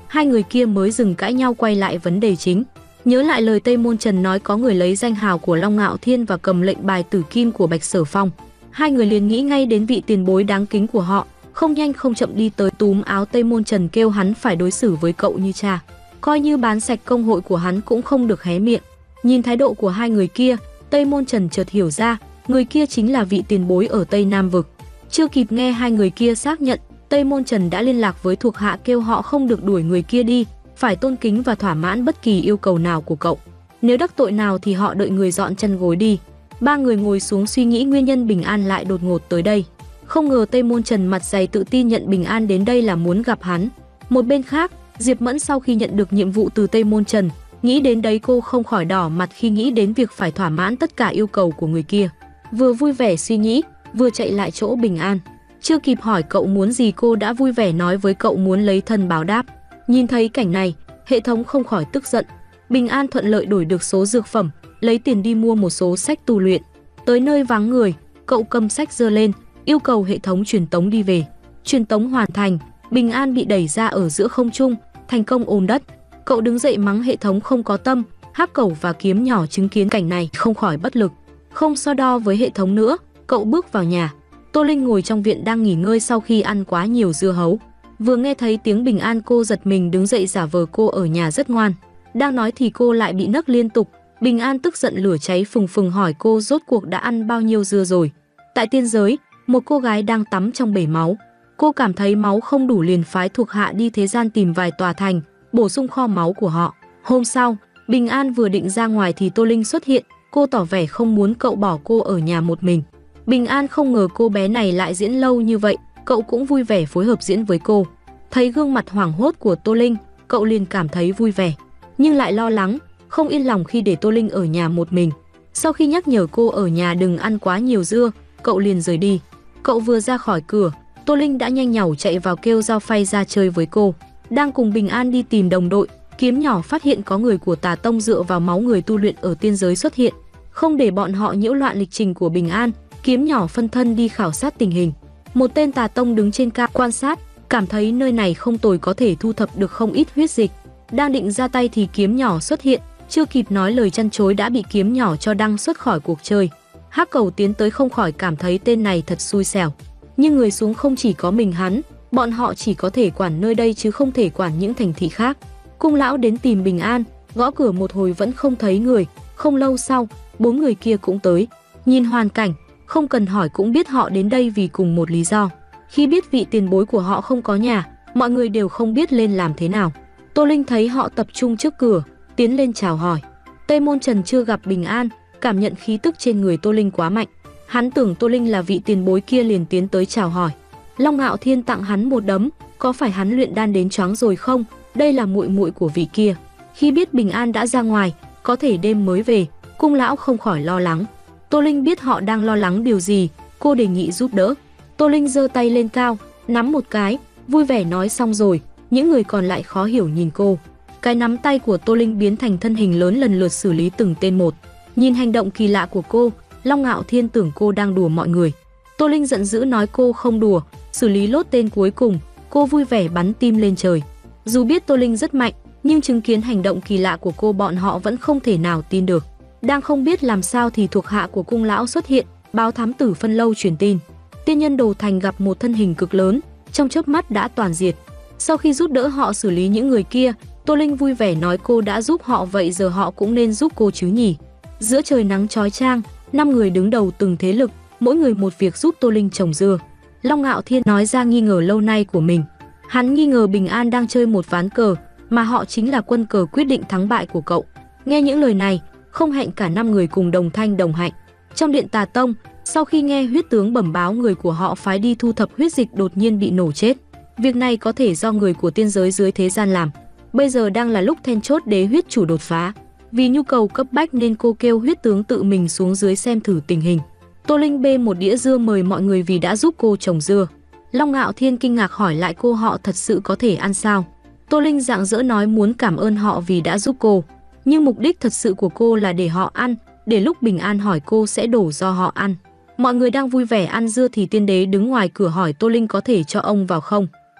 Hai người kia mới dừng cãi nhau quay lại vấn đề chính. Nhớ lại lời Tây Môn Trần nói có người lấy danh hào của Long Ngạo Thiên và cầm lệnh bài tử kim của Bạch Sở Phong. Hai người liền nghĩ ngay đến vị tiền bối đáng kính của họ, không nhanh không chậm đi tới túm áo Tây Môn Trần kêu hắn phải đối xử với cậu như cha. Coi như bán sạch công hội của hắn cũng không được hé miệng. Nhìn thái độ của hai người kia, Tây Môn Trần chợt hiểu ra, người kia chính là vị tiền bối ở Tây Nam Vực. Chưa kịp nghe hai người kia xác nhận, Tây Môn Trần đã liên lạc với thuộc hạ kêu họ không được đuổi người kia đi, phải tôn kính và thỏa mãn bất kỳ yêu cầu nào của cậu. Nếu đắc tội nào thì họ đợi người dọn chân gối đi. Ba người ngồi xuống suy nghĩ nguyên nhân Bình An lại đột ngột tới đây. Không ngờ Tây Môn Trần mặt dày tự tin nhận Bình An đến đây là muốn gặp hắn. Một bên khác, Diệp Mẫn sau khi nhận được nhiệm vụ từ Tây Môn Trần, nghĩ đến đấy cô không khỏi đỏ mặt khi nghĩ đến việc phải thỏa mãn tất cả yêu cầu của người kia. Vừa vui vẻ suy nghĩ, vừa chạy lại chỗ Bình An. Chưa kịp hỏi cậu muốn gì cô đã vui vẻ nói với cậu muốn lấy thân báo đáp. Nhìn thấy cảnh này, hệ thống không khỏi tức giận. Bình An thuận lợi đổi được số dược phẩm, lấy tiền đi mua một số sách tu luyện. Tới nơi vắng người, cậu cầm sách giơ lên, yêu cầu hệ thống truyền tống đi về. Truyền tống hoàn thành, Bình An bị đẩy ra ở giữa không trung, thành công ôm đất. Cậu đứng dậy mắng hệ thống không có tâm. Hắc Cẩu và Kiếm Nhỏ chứng kiến cảnh này không khỏi bất lực. Không so đo với hệ thống nữa, cậu bước vào nhà. Tô Linh ngồi trong viện đang nghỉ ngơi sau khi ăn quá nhiều dưa hấu. Vừa nghe thấy tiếng Bình An cô giật mình đứng dậy giả vờ cô ở nhà rất ngoan. Đang nói thì cô lại bị nấc liên tục. Bình An tức giận lửa cháy phừng phừng hỏi cô rốt cuộc đã ăn bao nhiêu dưa rồi. Tại tiên giới, một cô gái đang tắm trong bể máu. Cô cảm thấy máu không đủ liền phái thuộc hạ đi thế gian tìm vài tòa thành, bổ sung kho máu của họ. Hôm sau, Bình An vừa định ra ngoài thì Tô Linh xuất hiện. Cô tỏ vẻ không muốn cậu bỏ cô ở nhà một mình. Bình An không ngờ cô bé này lại diễn lâu như vậy, cậu cũng vui vẻ phối hợp diễn với cô. Thấy gương mặt hoảng hốt của Tô Linh, cậu liền cảm thấy vui vẻ, nhưng lại lo lắng, không yên lòng khi để Tô Linh ở nhà một mình. Sau khi nhắc nhở cô ở nhà đừng ăn quá nhiều dưa, cậu liền rời đi. Cậu vừa ra khỏi cửa, Tô Linh đã nhanh nhảu chạy vào kêu Dao Phay ra chơi với cô. Đang cùng Bình An đi tìm đồng đội, Kiếm Nhỏ phát hiện có người của Tà Tông dựa vào máu người tu luyện ở tiên giới xuất hiện. Không để bọn họ nhiễu loạn lịch trình của Bình An, Kiếm Nhỏ phân thân đi khảo sát tình hình. Một tên Tà Tông đứng trên cao quan sát, cảm thấy nơi này không tồi có thể thu thập được không ít huyết dịch. Đang định ra tay thì Kiếm Nhỏ xuất hiện, chưa kịp nói lời chăn chối đã bị Kiếm Nhỏ cho đăng xuất khỏi cuộc chơi. Hắc Cẩu tiến tới không khỏi cảm thấy tên này thật xui xẻo. Nhưng người xuống không chỉ có mình hắn, bọn họ chỉ có thể quản nơi đây chứ không thể quản những thành thị khác. Cung lão đến tìm Bình An, gõ cửa một hồi vẫn không thấy người. Không lâu sau, bốn người kia cũng tới. Nhìn hoàn cảnh, không cần hỏi cũng biết họ đến đây vì cùng một lý do. Khi biết vị tiền bối của họ không có nhà, mọi người đều không biết lên làm thế nào. Tô Linh thấy họ tập trung trước cửa, tiến lên chào hỏi. Tây Môn Trần chưa gặp Bình An, cảm nhận khí tức trên người Tô Linh quá mạnh. Hắn tưởng Tô Linh là vị tiền bối kia liền tiến tới chào hỏi. Long Ngạo Thiên tặng hắn một đấm, có phải hắn luyện đan đến choáng rồi không? Đây là muội muội của vị kia. Khi biết Bình An đã ra ngoài, có thể đêm mới về, Cung lão không khỏi lo lắng. Tô Linh biết họ đang lo lắng điều gì, cô đề nghị giúp đỡ. Tô Linh giơ tay lên cao, nắm một cái, vui vẻ nói xong rồi. Những người còn lại khó hiểu nhìn cô. Cái nắm tay của Tô Linh biến thành thân hình lớn lần lượt xử lý từng tên một. Nhìn hành động kỳ lạ của cô, Long Ngạo Thiên tưởng cô đang đùa mọi người. Tô Linh giận dữ nói cô không đùa, xử lý lốt tên cuối cùng, cô vui vẻ bắn tim lên trời. Dù biết Tô Linh rất mạnh, nhưng chứng kiến hành động kỳ lạ của cô bọn họ vẫn không thể nào tin được. Đang không biết làm sao thì thuộc hạ của cung lão xuất hiện, báo thám tử Phân Lâu truyền tin. Tiên nhân Đồ Thành gặp một thân hình cực lớn, trong chớp mắt đã toàn diệt. Sau khi giúp đỡ họ xử lý những người kia, Tô Linh vui vẻ nói cô đã giúp họ vậy giờ họ cũng nên giúp cô chứ nhỉ. Giữa trời nắng chói chang, năm người đứng đầu từng thế lực, mỗi người một việc giúp Tô Linh trồng dưa. Long Ngạo Thiên nói ra nghi ngờ lâu nay của mình. Hắn nghi ngờ Bình An đang chơi một ván cờ, mà họ chính là quân cờ quyết định thắng bại của cậu. Nghe những lời này, không hẹn cả năm người cùng đồng thanh đồng hạnh. Trong điện Tà Tông, sau khi nghe huyết tướng bẩm báo người của họ phái đi thu thập huyết dịch đột nhiên bị nổ chết. Việc này có thể do người của tiên giới dưới thế gian làm. Bây giờ đang là lúc then chốt đế huyết chủ đột phá. Vì nhu cầu cấp bách nên cô kêu huyết tướng tự mình xuống dưới xem thử tình hình. Tô Linh bê một đĩa dưa mời mọi người vì đã giúp cô trồng dưa. Long Ngạo Thiên kinh ngạc hỏi lại cô họ thật sự có thể ăn sao. Tô Linh rạng rỡ nói muốn cảm ơn họ vì đã giúp cô. Nhưng mục đích thật sự của cô là để họ ăn, để lúc Bình An hỏi cô sẽ đổ do họ ăn. Mọi người đang vui vẻ ăn dưa thì tiên đế đứng ngoài cửa hỏi Tô Linh có thể cho ông vào không.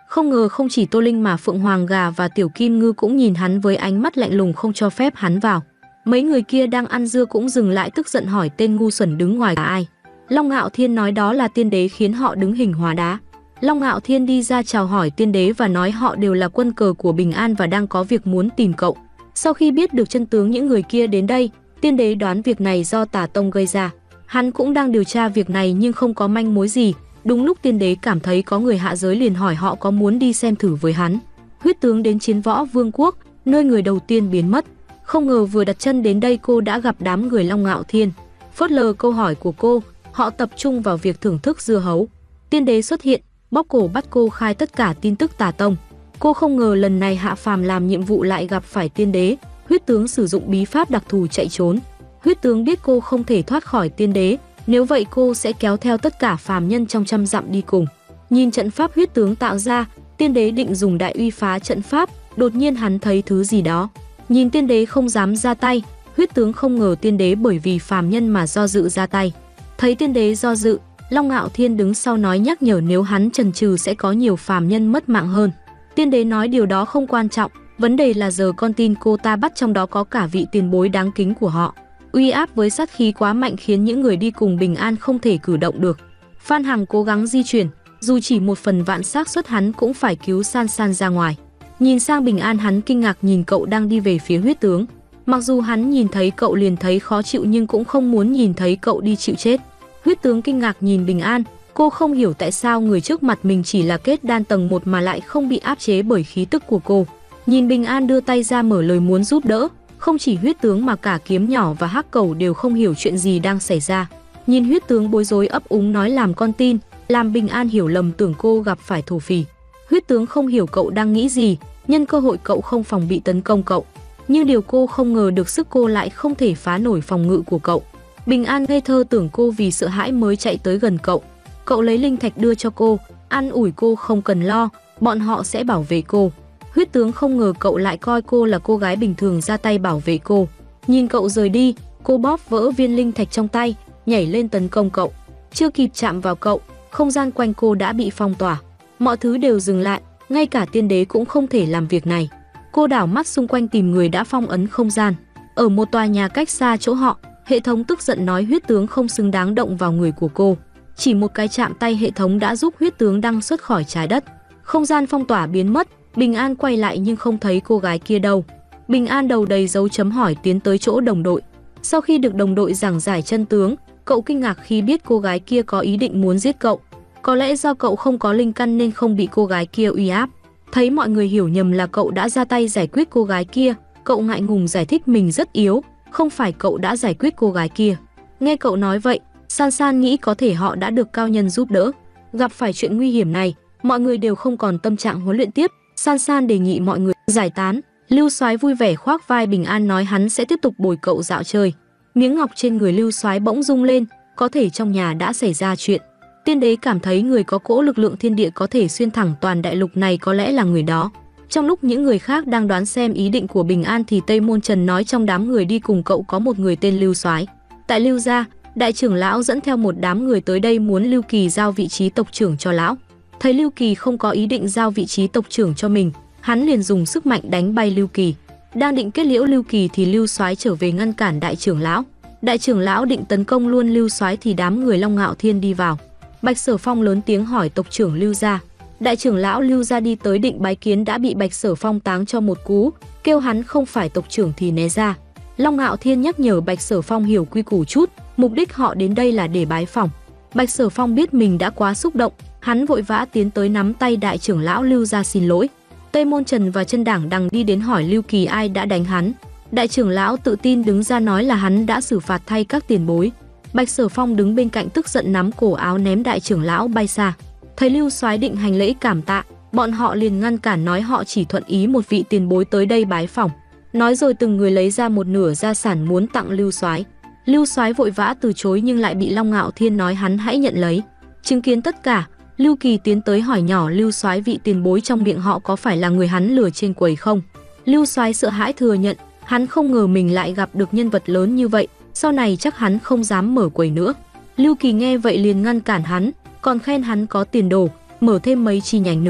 Không ngờ không chỉ Tô Linh mà Phượng Hoàng Gà và Tiểu Kim Ngư cũng nhìn hắn với ánh mắt lạnh lùng không cho phép hắn vào. Mấy người kia đang ăn dưa cũng dừng lại tức giận hỏi tên ngu xuẩn đứng ngoài là ai. Long Ngạo Thiên nói đó là tiên đế khiến họ đứng hình hóa đá. Long Ngạo Thiên đi ra chào hỏi tiên đế và nói họ đều là quân cờ của Bình An và đang có việc muốn tìm cậu. Sau khi biết được chân tướng những người kia đến đây, tiên đế đoán việc này do Tà Tông gây ra. Hắn cũng đang điều tra việc này nhưng không có manh mối gì. Đúng lúc tiên đế cảm thấy có người hạ giới liền hỏi họ có muốn đi xem thử với hắn. Huyết tướng đến Chiến Võ Vương quốc, nơi người đầu tiên biến mất. Không ngờ vừa đặt chân đến đây cô đã gặp đám người Long Ngạo Thiên. Phớt lờ câu hỏi của cô, họ tập trung vào việc thưởng thức dưa hấu. Tiên đế xuất hiện, bóp cổ bắt cô khai tất cả tin tức Tà Tông. Cô không ngờ lần này hạ phàm làm nhiệm vụ lại gặp phải tiên đế. Huyết tướng sử dụng bí pháp đặc thù chạy trốn. Huyết tướng biết cô không thể thoát khỏi tiên đế, nếu vậy cô sẽ kéo theo tất cả phàm nhân trong trăm dặm đi cùng. Nhìn trận pháp huyết tướng tạo ra, tiên đế định dùng đại uy phá trận pháp, đột nhiên hắn thấy thứ gì đó. Nhìn tiên đế không dám ra tay, huyết tướng không ngờ tiên đế bởi vì phàm nhân mà do dự ra tay. Thấy tiên đế do dự, Long Ngạo Thiên đứng sau nói nhắc nhở nếu hắn chần chừ sẽ có nhiều phàm nhân mất mạng hơn. Tiên đế nói điều đó không quan trọng, vấn đề là giờ con tin cô ta bắt trong đó có cả vị tiền bối đáng kính của họ. Uy áp với sát khí quá mạnh khiến những người đi cùng Bình An không thể cử động được. Phan Hằng cố gắng di chuyển, dù chỉ một phần vạn xác suất hắn cũng phải cứu San San ra ngoài. Nhìn sang Bình An hắn kinh ngạc nhìn cậu đang đi về phía huyết tướng. Mặc dù hắn nhìn thấy cậu liền thấy khó chịu nhưng cũng không muốn nhìn thấy cậu đi chịu chết. Huyết tướng kinh ngạc nhìn Bình An, cô không hiểu tại sao người trước mặt mình chỉ là kết đan tầng một mà lại không bị áp chế bởi khí tức của cô. Nhìn Bình An đưa tay ra mở lời muốn giúp đỡ, không chỉ huyết tướng mà cả kiếm nhỏ và hắc cầu đều không hiểu chuyện gì đang xảy ra. Nhìn huyết tướng bối rối ấp úng nói làm con tin, làm Bình An hiểu lầm tưởng cô gặp phải thổ phỉ. Huyết tướng không hiểu cậu đang nghĩ gì, nhân cơ hội cậu không phòng bị tấn công cậu. Nhưng điều cô không ngờ được sức cô lại không thể phá nổi phòng ngự của cậu. Bình An ngây thơ tưởng cô vì sợ hãi mới chạy tới gần cậu. Cậu lấy linh thạch đưa cho cô, an ủi cô không cần lo, bọn họ sẽ bảo vệ cô. Huyết tướng không ngờ cậu lại coi cô là cô gái bình thường ra tay bảo vệ cô. Nhìn cậu rời đi, cô bóp vỡ viên linh thạch trong tay, nhảy lên tấn công cậu. Chưa kịp chạm vào cậu, không gian quanh cô đã bị phong tỏa. Mọi thứ đều dừng lại, ngay cả tiên đế cũng không thể làm việc này. Cô đảo mắt xung quanh tìm người đã phong ấn không gian. Ở một tòa nhà cách xa chỗ họ, hệ thống tức giận nói huyết tướng không xứng đáng động vào người của cô. Chỉ một cái chạm tay hệ thống đã giúp huyết tướng đăng xuất khỏi trái đất. Không gian phong tỏa biến mất, Bình An quay lại nhưng không thấy cô gái kia đâu. Bình An đầu đầy dấu chấm hỏi tiến tới chỗ đồng đội. Sau khi được đồng đội giảng giải chân tướng, cậu kinh ngạc khi biết cô gái kia có ý định muốn giết cậu. Có lẽ do cậu không có linh căn nên không bị cô gái kia uy áp. Thấy mọi người hiểu nhầm là cậu đã ra tay giải quyết cô gái kia, cậu ngại ngùng giải thích mình rất yếu, không phải cậu đã giải quyết cô gái kia. Nghe cậu nói vậy, San San nghĩ có thể họ đã được cao nhân giúp đỡ. Gặp phải chuyện nguy hiểm này, mọi người đều không còn tâm trạng huấn luyện tiếp. San San đề nghị mọi người giải tán. Lưu Soái vui vẻ khoác vai Bình An nói hắn sẽ tiếp tục bồi cậu dạo chơi. Miếng ngọc trên người Lưu Soái bỗng rung lên, có thể trong nhà đã xảy ra chuyện. Tiên đế cảm thấy người có cỗ lực lượng thiên địa có thể xuyên thẳng toàn đại lục này có lẽ là người đó. Trong lúc những người khác đang đoán xem ý định của Bình An thì Tây Môn Trần nói trong đám người đi cùng cậu có một người tên Lưu Soái. Tại Lưu gia, đại trưởng lão dẫn theo một đám người tới đây muốn Lưu Kỳ giao vị trí tộc trưởng cho lão. Thấy Lưu Kỳ không có ý định giao vị trí tộc trưởng cho mình, hắn liền dùng sức mạnh đánh bay Lưu Kỳ. Đang định kết liễu Lưu Kỳ thì Lưu Soái trở về ngăn cản đại trưởng lão. Đại trưởng lão định tấn công luôn Lưu Soái thì đám người Long Ngạo Thiên đi vào. Bạch Sở Phong lớn tiếng hỏi tộc trưởng Lưu gia. Đại trưởng lão Lưu gia đi tới định bái kiến đã bị Bạch Sở Phong táng cho một cú, kêu hắn không phải tộc trưởng thì né ra. Long Ngạo Thiên nhắc nhở Bạch Sở Phong hiểu quy củ chút, mục đích họ đến đây là để bái phỏng. Bạch Sở Phong biết mình đã quá xúc động, hắn vội vã tiến tới nắm tay đại trưởng lão Lưu gia xin lỗi. Tây Môn Trần và Chân Đảng Đằng đi đến hỏi Lưu Kỳ ai đã đánh hắn. Đại trưởng lão tự tin đứng ra nói là hắn đã xử phạt thay các tiền bối. Bạch Sở Phong đứng bên cạnh tức giận nắm cổ áo ném đại trưởng lão bay xa. Thấy Lưu Soái định hành lễ cảm tạ, bọn họ liền ngăn cản nói họ chỉ thuận ý một vị tiền bối tới đây bái phỏng. Nói rồi từng người lấy ra một nửa gia sản muốn tặng Lưu Soái. Lưu Soái vội vã từ chối nhưng lại bị Long Ngạo Thiên nói hắn hãy nhận lấy. Chứng kiến tất cả, Lưu Kỳ tiến tới hỏi nhỏ Lưu Soái vị tiền bối trong miệng họ có phải là người hắn lừa trên quầy không. Lưu Soái sợ hãi thừa nhận, hắn không ngờ mình lại gặp được nhân vật lớn như vậy, sau này chắc hắn không dám mở quầy nữa. Lưu Kỳ nghe vậy liền ngăn cản hắn, còn khen hắn có tiền đồ, mở thêm mấy chi nhánh nữa.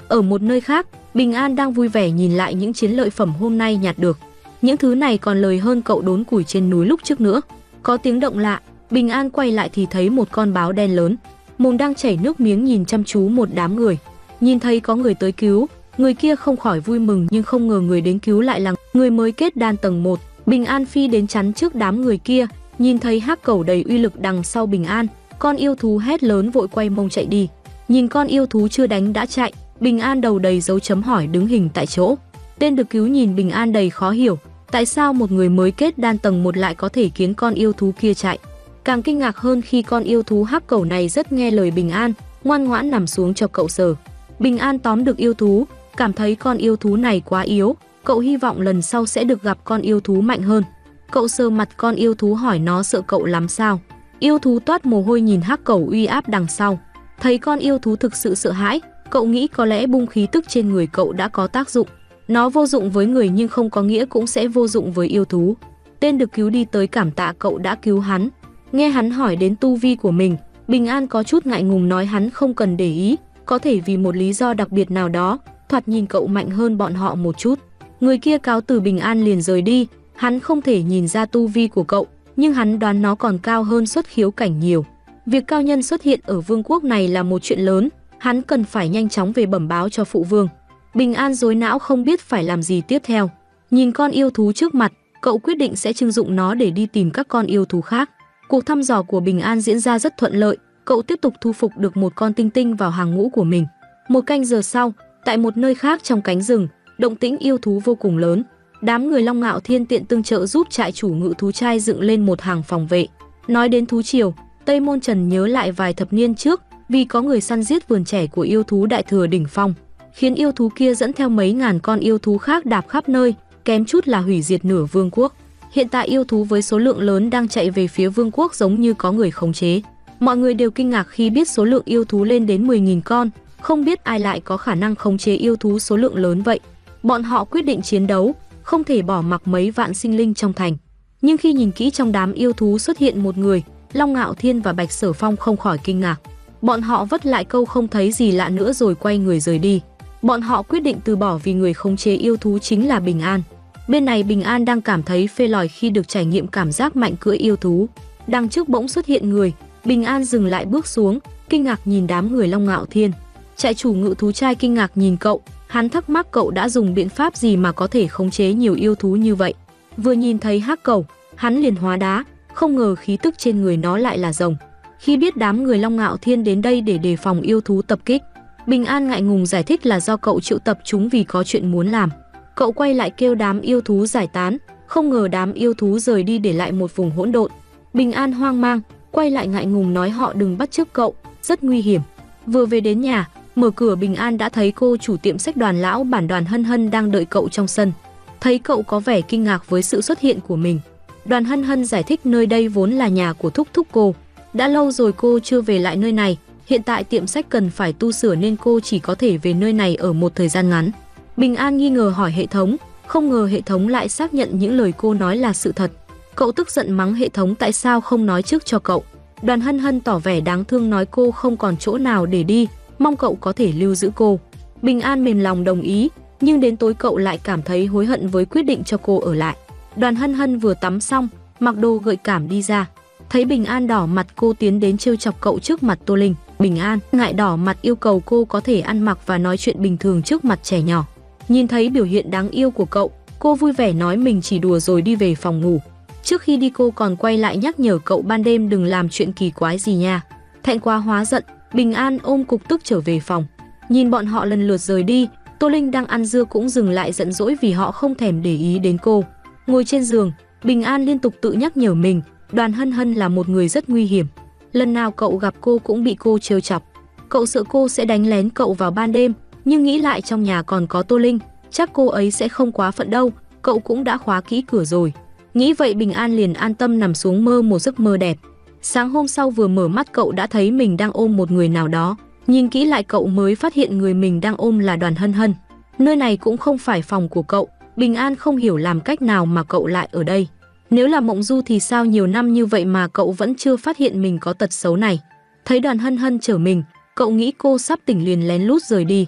Ở một nơi khác, Bình An đang vui vẻ nhìn lại những chiến lợi phẩm hôm nay nhặt được. Những thứ này còn lời hơn cậu đốn củi trên núi lúc trước nữa. Có tiếng động lạ, Bình An quay lại thì thấy một con báo đen lớn, mồm đang chảy nước miếng nhìn chăm chú một đám người. Nhìn thấy có người tới cứu, người kia không khỏi vui mừng, nhưng không ngờ người đến cứu lại là người mới kết đan tầng một. Bình An phi đến chắn trước đám người kia, nhìn thấy hắc cẩu đầy uy lực đằng sau Bình An, con yêu thú hét lớn vội quay mông chạy đi. Nhìn con yêu thú chưa đánh đã chạy, Bình An đầu đầy dấu chấm hỏi đứng hình tại chỗ. Tên được cứu nhìn Bình An đầy khó hiểu, tại sao một người mới kết đan tầng một lại có thể khiến con yêu thú kia chạy. Càng kinh ngạc hơn khi con yêu thú hắc cẩu này rất nghe lời Bình An, ngoan ngoãn nằm xuống cho cậu sờ. Bình An tóm được yêu thú, cảm thấy con yêu thú này quá yếu, cậu hy vọng lần sau sẽ được gặp con yêu thú mạnh hơn. Cậu sờ mặt con yêu thú hỏi nó sợ cậu lắm sao. Yêu thú toát mồ hôi nhìn hắc cẩu uy áp đằng sau. Thấy con yêu thú thực sự sợ hãi, cậu nghĩ có lẽ bung khí tức trên người cậu đã có tác dụng. Nó vô dụng với người nhưng không có nghĩa cũng sẽ vô dụng với yêu thú. Tên được cứu đi tới cảm tạ cậu đã cứu hắn. Nghe hắn hỏi đến tu vi của mình, Bình An có chút ngại ngùng nói hắn không cần để ý, có thể vì một lý do đặc biệt nào đó, thoạt nhìn cậu mạnh hơn bọn họ một chút. Người kia cáo từ Bình An liền rời đi, hắn không thể nhìn ra tu vi của cậu, nhưng hắn đoán nó còn cao hơn xuất khiếu cảnh nhiều. Việc cao nhân xuất hiện ở vương quốc này là một chuyện lớn, hắn cần phải nhanh chóng về bẩm báo cho phụ vương. Bình An rối não không biết phải làm gì tiếp theo. Nhìn con yêu thú trước mặt, cậu quyết định sẽ trưng dụng nó để đi tìm các con yêu thú khác. Cuộc thăm dò của Bình An diễn ra rất thuận lợi, cậu tiếp tục thu phục được một con tinh tinh vào hàng ngũ của mình. Một canh giờ sau, tại một nơi khác trong cánh rừng, động tĩnh yêu thú vô cùng lớn. Đám người Long Ngạo Thiên tiện tương trợ giúp trại chủ Ngự Thú Trai dựng lên một hàng phòng vệ. Nói đến thú triều, Tây Môn Trần nhớ lại vài thập niên trước, vì có người săn giết vườn trẻ của yêu thú đại thừa đỉnh phong, khiến yêu thú kia dẫn theo mấy ngàn con yêu thú khác đạp khắp nơi, kém chút là hủy diệt nửa vương quốc. Hiện tại yêu thú với số lượng lớn đang chạy về phía vương quốc giống như có người khống chế. Mọi người đều kinh ngạc khi biết số lượng yêu thú lên đến mười nghìn con, không biết ai lại có khả năng khống chế yêu thú số lượng lớn vậy. Bọn họ quyết định chiến đấu, không thể bỏ mặc mấy vạn sinh linh trong thành. Nhưng khi nhìn kỹ trong đám yêu thú xuất hiện một người, Long Ngạo Thiên và Bạch Sở Phong không khỏi kinh ngạc. Bọn họ vất lại câu không thấy gì lạ nữa rồi quay người rời đi. Bọn họ quyết định từ bỏ vì người khống chế yêu thú chính là Bình An. Bên này Bình An đang cảm thấy phê lòi khi được trải nghiệm cảm giác mạnh cưỡi yêu thú. Đằng trước bỗng xuất hiện người, Bình An dừng lại bước xuống, kinh ngạc nhìn đám người Long Ngạo Thiên. Trại chủ Ngự Thú Trai kinh ngạc nhìn cậu, hắn thắc mắc cậu đã dùng biện pháp gì mà có thể khống chế nhiều yêu thú như vậy. Vừa nhìn thấy hắc cẩu, hắn liền hóa đá, không ngờ khí tức trên người nó lại là rồng. Khi biết đám người Long Ngạo Thiên đến đây để đề phòng yêu thú tập kích, Bình An ngại ngùng giải thích là do cậu triệu tập chúng vì có chuyện muốn làm. Cậu quay lại kêu đám yêu thú giải tán, không ngờ đám yêu thú rời đi để lại một vùng hỗn độn. Bình An hoang mang, quay lại ngại ngùng nói họ đừng bắt chước cậu, rất nguy hiểm. Vừa về đến nhà, mở cửa Bình An đã thấy cô chủ tiệm sách Đoàn lão bản Đoàn Hân Hân đang đợi cậu trong sân. Thấy cậu có vẻ kinh ngạc với sự xuất hiện của mình, Đoàn Hân Hân giải thích nơi đây vốn là nhà của thúc thúc cô. Đã lâu rồi cô chưa về lại nơi này, hiện tại tiệm sách cần phải tu sửa nên cô chỉ có thể về nơi này ở một thời gian ngắn. Bình An nghi ngờ hỏi hệ thống, không ngờ hệ thống lại xác nhận những lời cô nói là sự thật. Cậu tức giận mắng hệ thống tại sao không nói trước cho cậu. Đoàn Hân Hân tỏ vẻ đáng thương nói cô không còn chỗ nào để đi, mong cậu có thể lưu giữ cô. Bình An mềm lòng đồng ý, nhưng đến tối cậu lại cảm thấy hối hận với quyết định cho cô ở lại. Đoàn Hân Hân vừa tắm xong, mặc đồ gợi cảm đi ra. Thấy Bình An đỏ mặt, cô tiến đến trêu chọc cậu trước mặt Tô Linh. Bình An ngại đỏ mặt yêu cầu cô có thể ăn mặc và nói chuyện bình thường trước mặt trẻ nhỏ. Nhìn thấy biểu hiện đáng yêu của cậu, cô vui vẻ nói mình chỉ đùa rồi đi về phòng ngủ. Trước khi đi cô còn quay lại nhắc nhở cậu ban đêm đừng làm chuyện kỳ quái gì nha. Thẹn quá hóa giận, Bình An ôm cục tức trở về phòng. Nhìn bọn họ lần lượt rời đi, Tô Linh đang ăn dưa cũng dừng lại giận dỗi vì họ không thèm để ý đến cô. Ngồi trên giường, Bình An liên tục tự nhắc nhở mình, Đoàn Hân Hân là một người rất nguy hiểm. Lần nào cậu gặp cô cũng bị cô trêu chọc. Cậu sợ cô sẽ đánh lén cậu vào ban đêm, nhưng nghĩ lại trong nhà còn có Tô Linh, chắc cô ấy sẽ không quá phận đâu, cậu cũng đã khóa kỹ cửa rồi. Nghĩ vậy Bình An liền an tâm nằm xuống mơ một giấc mơ đẹp. Sáng hôm sau vừa mở mắt cậu đã thấy mình đang ôm một người nào đó. Nhìn kỹ lại cậu mới phát hiện người mình đang ôm là Đoàn Hân Hân. Nơi này cũng không phải phòng của cậu, Bình An không hiểu làm cách nào mà cậu lại ở đây. Nếu là mộng du thì sao nhiều năm như vậy mà cậu vẫn chưa phát hiện mình có tật xấu này. Thấy Đoàn Hân Hân chở mình, cậu nghĩ cô sắp tỉnh liền lén lút rời đi.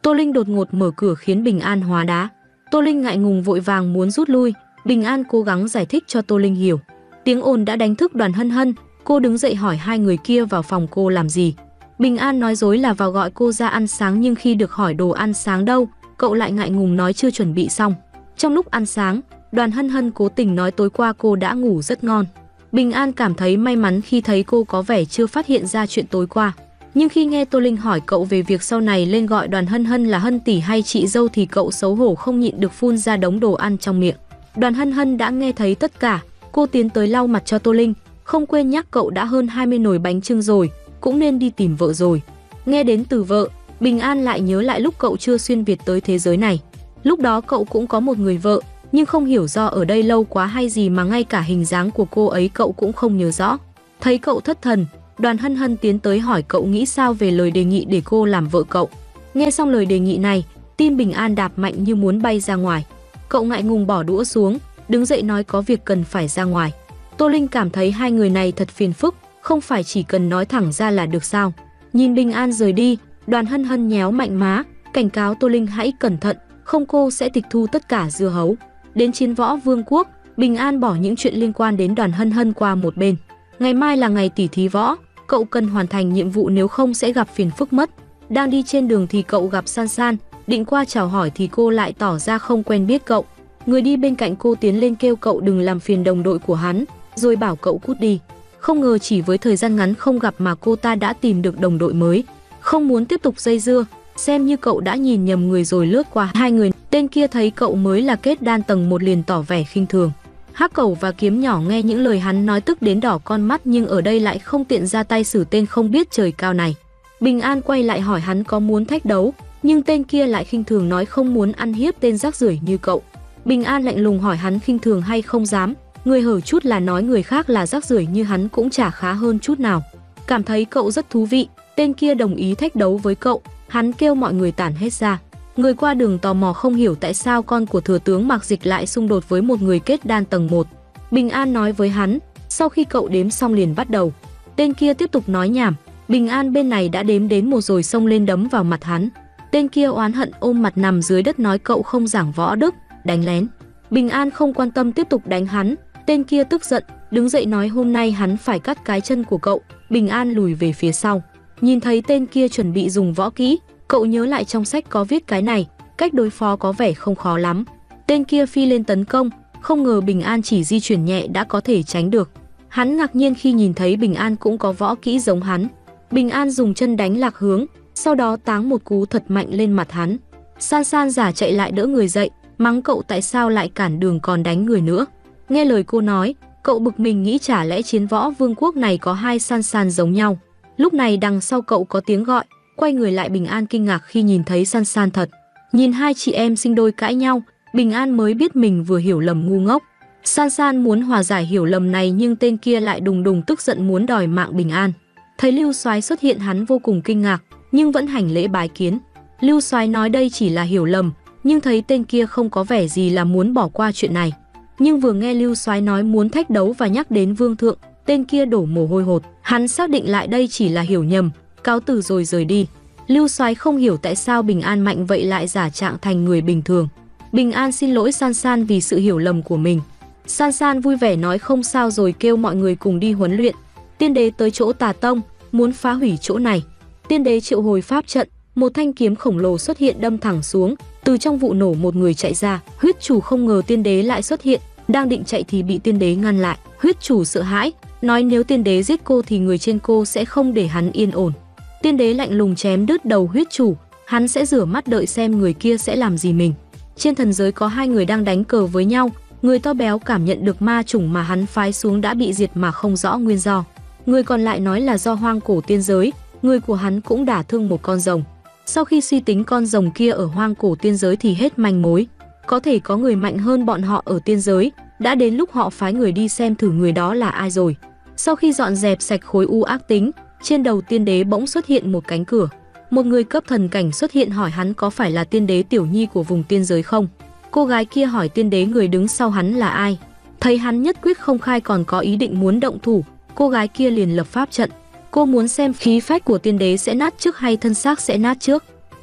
Tô Linh đột ngột mở cửa khiến Bình An hóa đá. Tô Linh ngại ngùng vội vàng muốn rút lui. Bình An cố gắng giải thích cho Tô Linh hiểu. Tiếng ồn đã đánh thức Đoàn Hân Hân. Cô đứng dậy hỏi hai người kia vào phòng cô làm gì. Bình An nói dối là vào gọi cô ra ăn sáng, nhưng khi được hỏi đồ ăn sáng đâu, cậu lại ngại ngùng nói chưa chuẩn bị xong. Trong lúc ăn sáng, Đoàn Hân Hân cố tình nói tối qua cô đã ngủ rất ngon. Bình An cảm thấy may mắn khi thấy cô có vẻ chưa phát hiện ra chuyện tối qua. Nhưng khi nghe Tô Linh hỏi cậu về việc sau này lên gọi Đoàn Hân Hân là Hân tỷ hay chị dâu thì cậu xấu hổ không nhịn được phun ra đống đồ ăn trong miệng. Đoàn Hân Hân đã nghe thấy tất cả, cô tiến tới lau mặt cho Tô Linh, không quên nhắc cậu đã hơn hai mươi nồi bánh chưng rồi, cũng nên đi tìm vợ rồi. Nghe đến từ vợ, Bình An lại nhớ lại lúc cậu chưa xuyên Việt tới thế giới này. Lúc đó cậu cũng có một người vợ, nhưng không hiểu do ở đây lâu quá hay gì mà ngay cả hình dáng của cô ấy cậu cũng không nhớ rõ. Thấy cậu thất thần, Đoàn Hân Hân tiến tới hỏi cậu nghĩ sao về lời đề nghị để cô làm vợ cậu. Nghe xong lời đề nghị này, tim Bình An đạp mạnh như muốn bay ra ngoài. Cậu ngại ngùng bỏ đũa xuống, đứng dậy nói có việc cần phải ra ngoài. Tô Linh cảm thấy hai người này thật phiền phức, không phải chỉ cần nói thẳng ra là được sao. Nhìn Bình An rời đi, Đoàn Hân Hân nhéo mạnh má, cảnh cáo Tô Linh hãy cẩn thận, không cô sẽ tịch thu tất cả dưa hấu. Đến Chiến Võ Vương quốc, Bình An bỏ những chuyện liên quan đến Đoàn Hân Hân qua một bên. Ngày mai là ngày tỉ thí võ, cậu cần hoàn thành nhiệm vụ nếu không sẽ gặp phiền phức mất. Đang đi trên đường thì cậu gặp San San, định qua chào hỏi thì cô lại tỏ ra không quen biết cậu. Người đi bên cạnh cô tiến lên kêu cậu đừng làm phiền đồng đội của hắn, rồi bảo cậu cút đi. Không ngờ chỉ với thời gian ngắn không gặp mà cô ta đã tìm được đồng đội mới. Không muốn tiếp tục dây dưa, xem như cậu đã nhìn nhầm người rồi lướt qua hai người. Tên kia thấy cậu mới là kết đan tầng một liền tỏ vẻ khinh thường. Hắc Cẩu và Kiếm Nhỏ nghe những lời hắn nói tức đến đỏ con mắt, nhưng ở đây lại không tiện ra tay xử tên không biết trời cao này. Bình An quay lại hỏi hắn có muốn thách đấu, nhưng tên kia lại khinh thường nói không muốn ăn hiếp tên rác rưởi như cậu. Bình An lạnh lùng hỏi hắn khinh thường hay không dám, người hở chút là nói người khác là rác rưởi như hắn cũng chả khá hơn chút nào. Cảm thấy cậu rất thú vị, tên kia đồng ý thách đấu với cậu, hắn kêu mọi người tản hết ra. Người qua đường tò mò không hiểu tại sao con của thừa tướng Mạc Dịch lại xung đột với một người kết đan tầng một. Bình An nói với hắn, sau khi cậu đếm xong liền bắt đầu. Tên kia tiếp tục nói nhảm, Bình An bên này đã đếm đến một rồi xông lên đấm vào mặt hắn. Tên kia oán hận ôm mặt nằm dưới đất nói cậu không giảng võ đức, đánh lén. Bình An không quan tâm tiếp tục đánh hắn, tên kia tức giận, đứng dậy nói hôm nay hắn phải cắt cái chân của cậu. Bình An lùi về phía sau, nhìn thấy tên kia chuẩn bị dùng võ kỹ, cậu nhớ lại trong sách có viết cái này, cách đối phó có vẻ không khó lắm. Tên kia phi lên tấn công, không ngờ Bình An chỉ di chuyển nhẹ đã có thể tránh được. Hắn ngạc nhiên khi nhìn thấy Bình An cũng có võ kỹ giống hắn. Bình An dùng chân đánh lạc hướng, sau đó táng một cú thật mạnh lên mặt hắn. San San giả chạy lại đỡ người dậy, mắng cậu tại sao lại cản đường còn đánh người nữa. Nghe lời cô nói, cậu bực mình nghĩ chả lẽ Chiến Võ Vương quốc này có hai San San giống nhau. Lúc này đằng sau cậu có tiếng gọi, quay người lại Bình An kinh ngạc khi nhìn thấy San San thật. Nhìn hai chị em sinh đôi cãi nhau, Bình An mới biết mình vừa hiểu lầm ngu ngốc. San San muốn hòa giải hiểu lầm này nhưng tên kia lại đùng đùng tức giận muốn đòi mạng Bình An. Thấy Lưu Soái xuất hiện hắn vô cùng kinh ngạc, nhưng vẫn hành lễ bái kiến. Lưu Soái nói đây chỉ là hiểu lầm, nhưng thấy tên kia không có vẻ gì là muốn bỏ qua chuyện này. Nhưng vừa nghe Lưu Soái nói muốn thách đấu và nhắc đến Vương thượng, tên kia đổ mồ hôi hột. Hắn xác định lại đây chỉ là hiểu nhầm, cáo từ rồi rời đi. Lưu Soái không hiểu tại sao Bình An mạnh vậy lại giả trạng thành người bình thường. Bình An xin lỗi San San vì sự hiểu lầm của mình. San San vui vẻ nói không sao rồi kêu mọi người cùng đi huấn luyện. Tiên đế tới chỗ Tà Tông, muốn phá hủy chỗ này. Tiên đế triệu hồi pháp trận, một thanh kiếm khổng lồ xuất hiện đâm thẳng xuống, từ trong vụ nổ một người chạy ra. Huyết chủ không ngờ tiên đế lại xuất hiện, đang định chạy thì bị tiên đế ngăn lại. Huyết chủ sợ hãi, nói nếu tiên đế giết cô thì người trên cô sẽ không để hắn yên ổn. Tiên đế lạnh lùng chém đứt đầu huyết chủ, hắn sẽ rửa mắt đợi xem người kia sẽ làm gì mình. Trên thần giới có hai người đang đánh cờ với nhau, người to béo cảm nhận được ma chủng mà hắn phái xuống đã bị diệt mà không rõ nguyên do. Người còn lại nói là do hoang cổ tiên giới, người của hắn cũng đả thương một con rồng. Sau khi suy tính con rồng kia ở hoang cổ tiên giới thì hết manh mối. Có thể có người mạnh hơn bọn họ ở tiên giới, đã đến lúc họ phái người đi xem thử người đó là ai rồi. Sau khi dọn dẹp sạch khối u ác tính, trên đầu tiên đế bỗng xuất hiện một cánh cửa. Một người cấp thần cảnh xuất hiện hỏi hắn có phải là tiên đế Tiểu Nhi của vùng tiên giới không. Cô gái kia hỏi tiên đế người đứng sau hắn là ai. Thấy hắn nhất quyết không khai còn có ý định muốn động thủ, cô gái kia liền lập pháp trận. Cô muốn xem khí phách của tiên đế sẽ nát trước hay thân xác sẽ nát trước.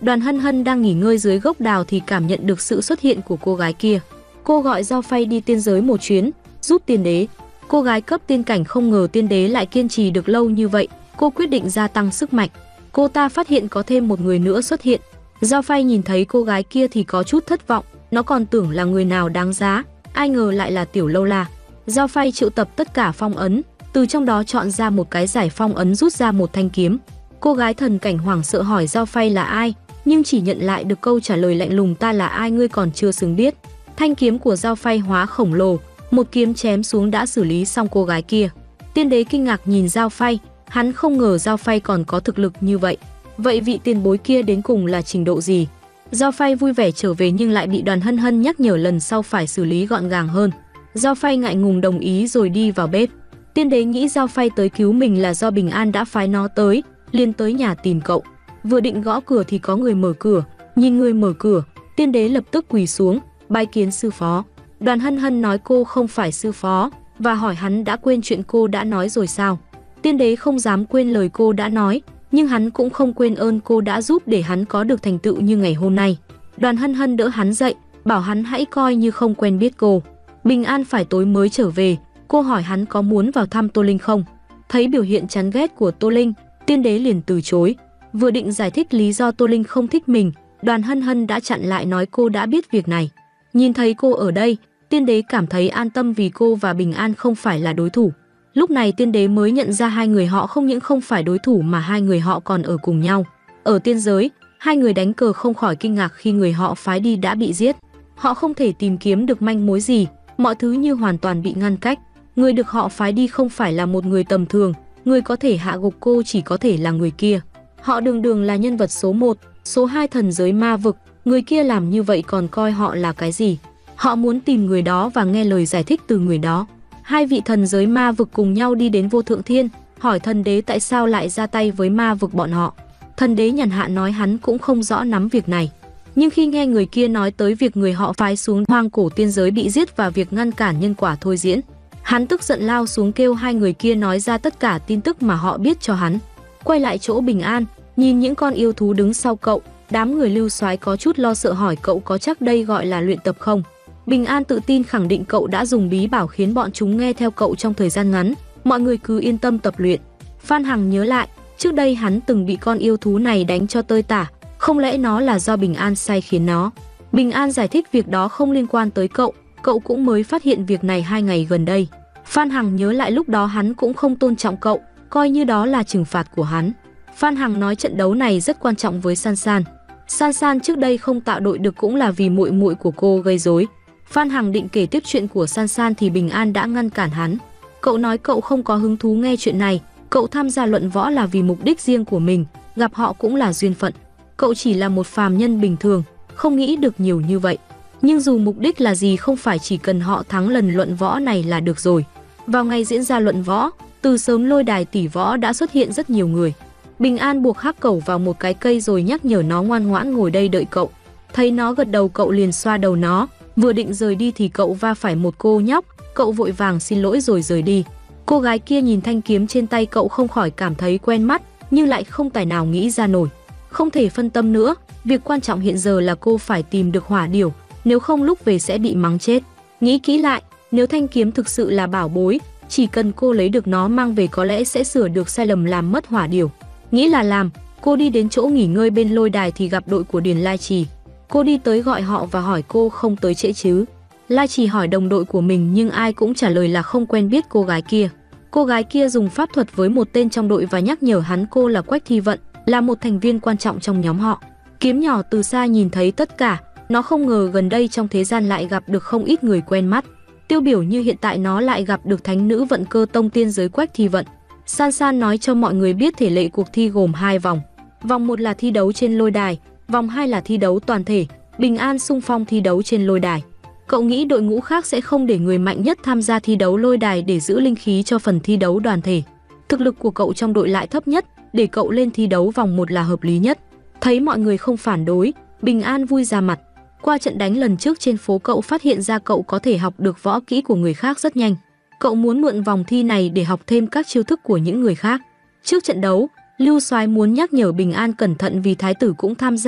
Đoàn Hân Hân đang nghỉ ngơi dưới gốc đào thì cảm nhận được sự xuất hiện của cô gái kia. Cô gọi Giao Phay đi tiên giới một chuyến, giúp tiên đế. Cô gái cấp tiên cảnh không ngờ tiên đế lại kiên trì được lâu như vậy, cô quyết định gia tăng sức mạnh. Cô ta phát hiện có thêm một người nữa xuất hiện. Giao Phay nhìn thấy cô gái kia thì có chút thất vọng, nó còn tưởng là người nào đáng giá, ai ngờ lại là Tiểu Lâu La. Giao Phay triệu tập tất cả phong ấn, từ trong đó chọn ra một cái giải phong ấn, rút ra một thanh kiếm. Cô gái thần cảnh hoảng sợ hỏi Giao Phay là ai, nhưng chỉ nhận lại được câu trả lời lạnh lùng: ta là ai ngươi còn chưa xứng biết. Thanh kiếm của Giao Phay hóa khổng lồ, một kiếm chém xuống đã xử lý xong cô gái kia. Tiên đế kinh ngạc nhìn Giao Phay, hắn không ngờ Giao Phay còn có thực lực như vậy. Vậy vị tiền bối kia đến cùng là trình độ gì? Giao Phay vui vẻ trở về nhưng lại bị Đoàn Hân Hân nhắc nhở lần sau phải xử lý gọn gàng hơn. Giao Phay ngại ngùng đồng ý rồi đi vào bếp. Tiên đế nghĩ Giao Phay tới cứu mình là do Bình An đã phái nó tới, liền tới nhà tìm cậu. Vừa định gõ cửa thì có người mở cửa, nhìn người mở cửa, tiên đế lập tức quỳ xuống, bái kiến sư phó. Đoàn Hân Hân nói cô không phải sư phó và hỏi hắn đã quên chuyện cô đã nói rồi sao. Tiên đế không dám quên lời cô đã nói, nhưng hắn cũng không quên ơn cô đã giúp để hắn có được thành tựu như ngày hôm nay. Đoàn Hân Hân đỡ hắn dậy, bảo hắn hãy coi như không quen biết cô. Bình An phải tối mới trở về, cô hỏi hắn có muốn vào thăm Tô Linh không. Thấy biểu hiện chán ghét của Tô Linh, tiên đế liền từ chối. Vừa định giải thích lý do Tô Linh không thích mình, Đoàn Hân Hân đã chặn lại nói cô đã biết việc này. Nhìn thấy cô ở đây, tiên đế cảm thấy an tâm vì cô và Bình An không phải là đối thủ. Lúc này tiên đế mới nhận ra hai người họ không những không phải đối thủ mà hai người họ còn ở cùng nhau. Ở tiên giới, hai người đánh cờ không khỏi kinh ngạc khi người họ phái đi đã bị giết. Họ không thể tìm kiếm được manh mối gì, mọi thứ như hoàn toàn bị ngăn cách. Người được họ phái đi không phải là một người tầm thường, người có thể hạ gục cô chỉ có thể là người kia. Họ đường đường là nhân vật số một, số hai thần giới ma vực, người kia làm như vậy còn coi họ là cái gì? Họ muốn tìm người đó và nghe lời giải thích từ người đó. Hai vị thần giới ma vực cùng nhau đi đến Vô Thượng Thiên, hỏi thần đế tại sao lại ra tay với ma vực bọn họ. Thần đế nhàn hạ nói hắn cũng không rõ nắm việc này. Nhưng khi nghe người kia nói tới việc người họ phái xuống hoang cổ tiên giới bị giết và việc ngăn cản nhân quả thôi diễn, hắn tức giận lao xuống kêu hai người kia nói ra tất cả tin tức mà họ biết cho hắn. Quay lại chỗ Bình An, nhìn những con yêu thú đứng sau cậu, đám người Lưu Soái có chút lo sợ hỏi cậu có chắc đây gọi là luyện tập không? Bình An tự tin khẳng định cậu đã dùng bí bảo khiến bọn chúng nghe theo cậu trong thời gian ngắn, mọi người cứ yên tâm tập luyện. Phan Hằng nhớ lại, trước đây hắn từng bị con yêu thú này đánh cho tơi tả, không lẽ nó là do Bình An sai khiến nó? Bình An giải thích việc đó không liên quan tới cậu, cậu cũng mới phát hiện việc này hai ngày gần đây. Phan Hằng nhớ lại lúc đó hắn cũng không tôn trọng cậu, coi như đó là trừng phạt của hắn. Phan Hằng nói trận đấu này rất quan trọng với San San. San San trước đây không tạo đội được cũng là vì muội muội của cô gây rối. Phan Hằng định kể tiếp chuyện của San San thì Bình An đã ngăn cản hắn. Cậu nói cậu không có hứng thú nghe chuyện này, cậu tham gia luận võ là vì mục đích riêng của mình, gặp họ cũng là duyên phận. Cậu chỉ là một phàm nhân bình thường, không nghĩ được nhiều như vậy. Nhưng dù mục đích là gì không phải chỉ cần họ thắng lần luận võ này là được rồi. Vào ngày diễn ra luận võ, từ sớm lôi đài tỷ võ đã xuất hiện rất nhiều người. Bình An buộc Hắc Cẩu vào một cái cây rồi nhắc nhở nó ngoan ngoãn ngồi đây đợi cậu. Thấy nó gật đầu cậu liền xoa đầu nó, vừa định rời đi thì cậu va phải một cô nhóc, cậu vội vàng xin lỗi rồi rời đi. Cô gái kia nhìn thanh kiếm trên tay cậu không khỏi cảm thấy quen mắt, nhưng lại không tài nào nghĩ ra nổi. Không thể phân tâm nữa, việc quan trọng hiện giờ là cô phải tìm được hỏa điểu, nếu không lúc về sẽ bị mắng chết. Nghĩ kỹ lại, nếu thanh kiếm thực sự là bảo bối, chỉ cần cô lấy được nó mang về có lẽ sẽ sửa được sai lầm làm mất hỏa điểu. Nghĩ là làm, cô đi đến chỗ nghỉ ngơi bên lôi đài thì gặp đội của Điền Lai Trì. Cô đi tới gọi họ và hỏi cô không tới trễ chứ. Lai Trì hỏi đồng đội của mình nhưng ai cũng trả lời là không quen biết cô gái kia. Cô gái kia dùng pháp thuật với một tên trong đội và nhắc nhở hắn cô là Quách Thi Vận, là một thành viên quan trọng trong nhóm họ. Kiếm nhỏ từ xa nhìn thấy tất cả, nó không ngờ gần đây trong thế gian lại gặp được không ít người quen mắt. Tiêu biểu như hiện tại nó lại gặp được thánh nữ Vận Cơ Tông tiên giới Quách Thi Vận. San San nói cho mọi người biết thể lệ cuộc thi gồm hai vòng. Vòng một là thi đấu trên lôi đài, vòng hai là thi đấu toàn thể. Bình An xung phong thi đấu trên lôi đài. Cậu nghĩ đội ngũ khác sẽ không để người mạnh nhất tham gia thi đấu lôi đài để giữ linh khí cho phần thi đấu đoàn thể. Thực lực của cậu trong đội lại thấp nhất, để cậu lên thi đấu vòng một là hợp lý nhất. Thấy mọi người không phản đối, Bình An vui ra mặt. Qua trận đánh lần trước trên phố cậu phát hiện ra cậu có thể học được võ kỹ của người khác rất nhanh. Cậu muốn mượn vòng thi này để học thêm các chiêu thức của những người khác. Trước trận đấu, Lưu Soái muốn nhắc nhở Bình An cẩn thận vì thái tử cũng tham gia,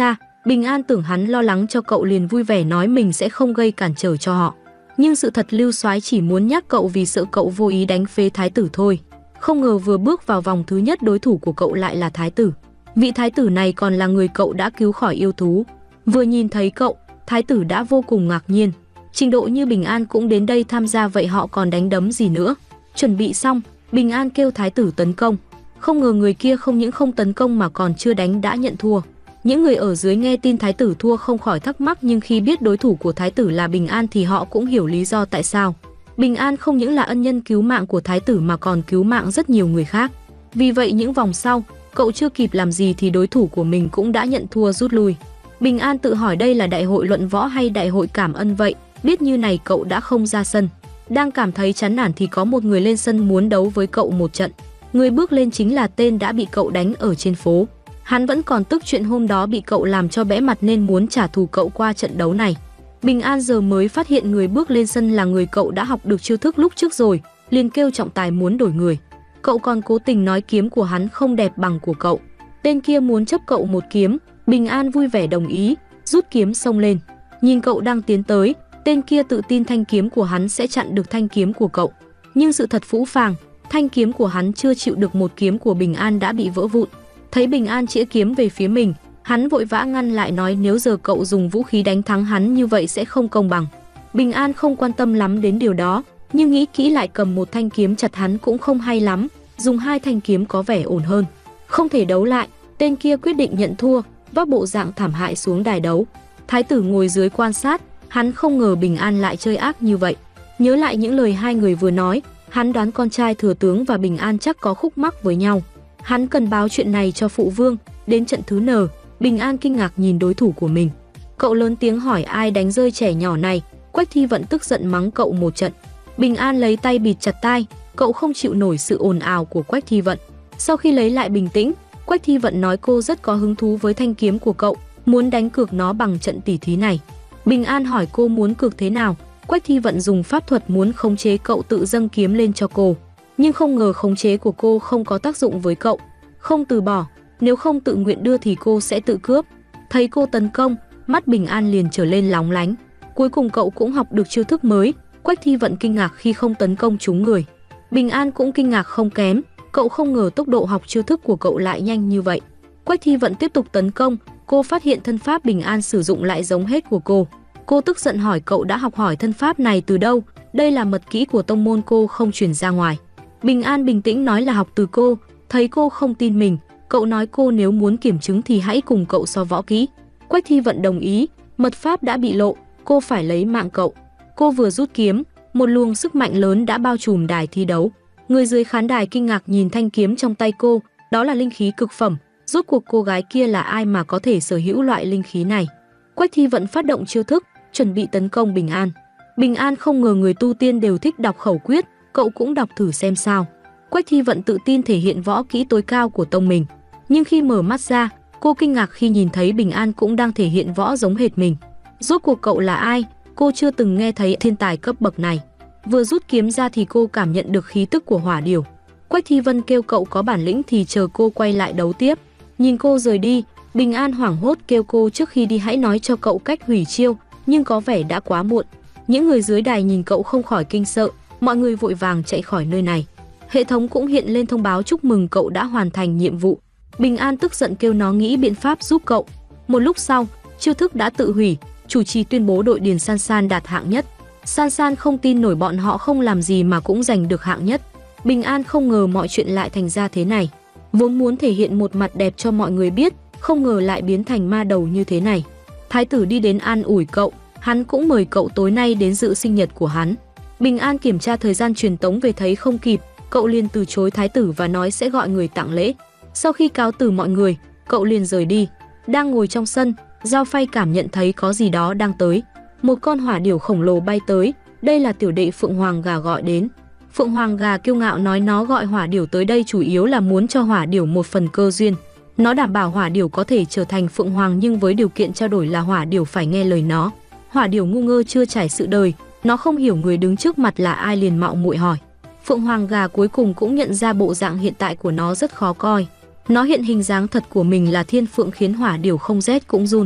Bình An tưởng hắn lo lắng cho cậu liền vui vẻ nói mình sẽ không gây cản trở cho họ. Nhưng sự thật Lưu Soái chỉ muốn nhắc cậu vì sợ cậu vô ý đánh phế thái tử thôi. Không ngờ vừa bước vào vòng thứ nhất đối thủ của cậu lại là thái tử. Vị thái tử này còn là người cậu đã cứu khỏi yêu thú. Vừa nhìn thấy cậu, thái tử đã vô cùng ngạc nhiên. Trình độ như Bình An cũng đến đây tham gia vậy họ còn đánh đấm gì nữa. Chuẩn bị xong, Bình An kêu thái tử tấn công. Không ngờ người kia không những không tấn công mà còn chưa đánh đã nhận thua. Những người ở dưới nghe tin thái tử thua không khỏi thắc mắc, nhưng khi biết đối thủ của thái tử là Bình An thì họ cũng hiểu lý do tại sao. Bình An không những là ân nhân cứu mạng của thái tử mà còn cứu mạng rất nhiều người khác. Vì vậy những vòng sau, cậu chưa kịp làm gì thì đối thủ của mình cũng đã nhận thua rút lui. Bình An tự hỏi đây là đại hội luận võ hay đại hội cảm ân vậy, biết như này cậu đã không ra sân. Đang cảm thấy chán nản thì có một người lên sân muốn đấu với cậu một trận. Người bước lên chính là tên đã bị cậu đánh ở trên phố. Hắn vẫn còn tức chuyện hôm đó bị cậu làm cho bẽ mặt nên muốn trả thù cậu qua trận đấu này. Bình An giờ mới phát hiện người bước lên sân là người cậu đã học được chiêu thức lúc trước rồi, liền kêu trọng tài muốn đổi người. Cậu còn cố tình nói kiếm của hắn không đẹp bằng của cậu. Tên kia muốn chấp cậu một kiếm, Bình An vui vẻ đồng ý, rút kiếm xông lên. Nhìn cậu đang tiến tới, tên kia tự tin thanh kiếm của hắn sẽ chặn được thanh kiếm của cậu. Nhưng sự thật phũ phàng, thanh kiếm của hắn chưa chịu được một kiếm của Bình An đã bị vỡ vụn. Thấy Bình An chĩa kiếm về phía mình, hắn vội vã ngăn lại nói nếu giờ cậu dùng vũ khí đánh thắng hắn như vậy sẽ không công bằng. Bình An không quan tâm lắm đến điều đó, nhưng nghĩ kỹ lại cầm một thanh kiếm chặt hắn cũng không hay lắm, dùng hai thanh kiếm có vẻ ổn hơn. Không thể đấu lại, tên kia quyết định nhận thua, vác bộ dạng thảm hại xuống đài đấu. Thái tử ngồi dưới quan sát, hắn không ngờ Bình An lại chơi ác như vậy. Nhớ lại những lời hai người vừa nói, hắn đoán con trai thừa tướng và Bình An chắc có khúc mắc với nhau. Hắn cần báo chuyện này cho phụ vương. Đến trận thứ N, Bình An kinh ngạc nhìn đối thủ của mình. Cậu lớn tiếng hỏi ai đánh rơi trẻ nhỏ này. Quách Thi Vận tức giận mắng cậu một trận. Bình An lấy tay bịt chặt tai, cậu không chịu nổi sự ồn ào của Quách Thi Vận. Sau khi lấy lại bình tĩnh, Quách Thi Vận nói cô rất có hứng thú với thanh kiếm của cậu, muốn đánh cược nó bằng trận tỉ thí này. Bình An hỏi cô muốn cược thế nào. Quách Thi Vận dùng pháp thuật muốn khống chế cậu tự dâng kiếm lên cho cô. Nhưng không ngờ khống chế của cô không có tác dụng với cậu. Không từ bỏ, nếu không tự nguyện đưa thì cô sẽ tự cướp. Thấy cô tấn công, mắt Bình An liền trở lên lóng lánh. Cuối cùng cậu cũng học được chiêu thức mới. Quách Thi Vận kinh ngạc khi không tấn công trúng người. Bình An cũng kinh ngạc không kém, cậu không ngờ tốc độ học chiêu thức của cậu lại nhanh như vậy. Quách Thi Vận tiếp tục tấn công, cô phát hiện thân pháp Bình An sử dụng lại giống hết của cô. Cô tức giận hỏi cậu đã học hỏi thân pháp này từ đâu, đây là mật kỹ của tông môn cô không truyền ra ngoài. Bình An bình tĩnh nói là học từ cô. Thấy cô không tin mình, cậu nói cô nếu muốn kiểm chứng thì hãy cùng cậu so võ kỹ. Quách Thi Vận đồng ý, mật pháp đã bị lộ, cô phải lấy mạng cậu. Cô vừa rút kiếm, một luồng sức mạnh lớn đã bao trùm đài thi đấu. Người dưới khán đài kinh ngạc nhìn thanh kiếm trong tay cô, đó là linh khí cực phẩm. Rốt cuộc cô gái kia là ai mà có thể sở hữu loại linh khí này? Quách Thi Vận phát động chiêu thức, chuẩn bị tấn công Bình An. Bình An không ngờ người tu tiên đều thích đọc khẩu quyết, cậu cũng đọc thử xem sao. Quách Thi Vận tự tin thể hiện võ kỹ tối cao của tông mình. Nhưng khi mở mắt ra, cô kinh ngạc khi nhìn thấy Bình An cũng đang thể hiện võ giống hệt mình. Rốt cuộc cậu là ai? Cô chưa từng nghe thấy thiên tài cấp bậc này. Vừa rút kiếm ra thì cô cảm nhận được khí tức của hỏa điểu. Quách Thi Vân kêu cậu có bản lĩnh thì chờ cô quay lại đấu tiếp. Nhìn cô rời đi, Bình An hoảng hốt kêu cô trước khi đi hãy nói cho cậu cách hủy chiêu, nhưng có vẻ đã quá muộn. Những người dưới đài nhìn cậu không khỏi kinh sợ, mọi người vội vàng chạy khỏi nơi này. Hệ thống cũng hiện lên thông báo chúc mừng cậu đã hoàn thành nhiệm vụ. Bình An tức giận kêu nó nghĩ biện pháp giúp cậu. Một lúc sau, chiêu thức đã tự hủy, chủ trì tuyên bố đội Điền San San đạt hạng nhất. San San không tin nổi bọn họ không làm gì mà cũng giành được hạng nhất. Bình An không ngờ mọi chuyện lại thành ra thế này. Vốn muốn thể hiện một mặt đẹp cho mọi người biết, không ngờ lại biến thành ma đầu như thế này. Thái tử đi đến an ủi cậu, hắn cũng mời cậu tối nay đến dự sinh nhật của hắn. Bình An kiểm tra thời gian truyền tống về thấy không kịp, cậu liền từ chối thái tử và nói sẽ gọi người tặng lễ. Sau khi cáo từ mọi người, cậu liền rời đi. Đang ngồi trong sân, Giao Phay cảm nhận thấy có gì đó đang tới. Một con hỏa điểu khổng lồ bay tới, đây là tiểu đệ Phượng Hoàng Gà gọi đến. Phượng Hoàng Gà kiêu ngạo nói nó gọi hỏa điểu tới đây chủ yếu là muốn cho hỏa điểu một phần cơ duyên. Nó đảm bảo hỏa điểu có thể trở thành Phượng Hoàng nhưng với điều kiện trao đổi là hỏa điểu phải nghe lời nó. Hỏa điểu ngu ngơ chưa trải sự đời, nó không hiểu người đứng trước mặt là ai liền mạo muội hỏi. Phượng Hoàng Gà cuối cùng cũng nhận ra bộ dạng hiện tại của nó rất khó coi. Nó hiện hình dáng thật của mình là thiên phượng khiến hỏa điểu không rét cũng run.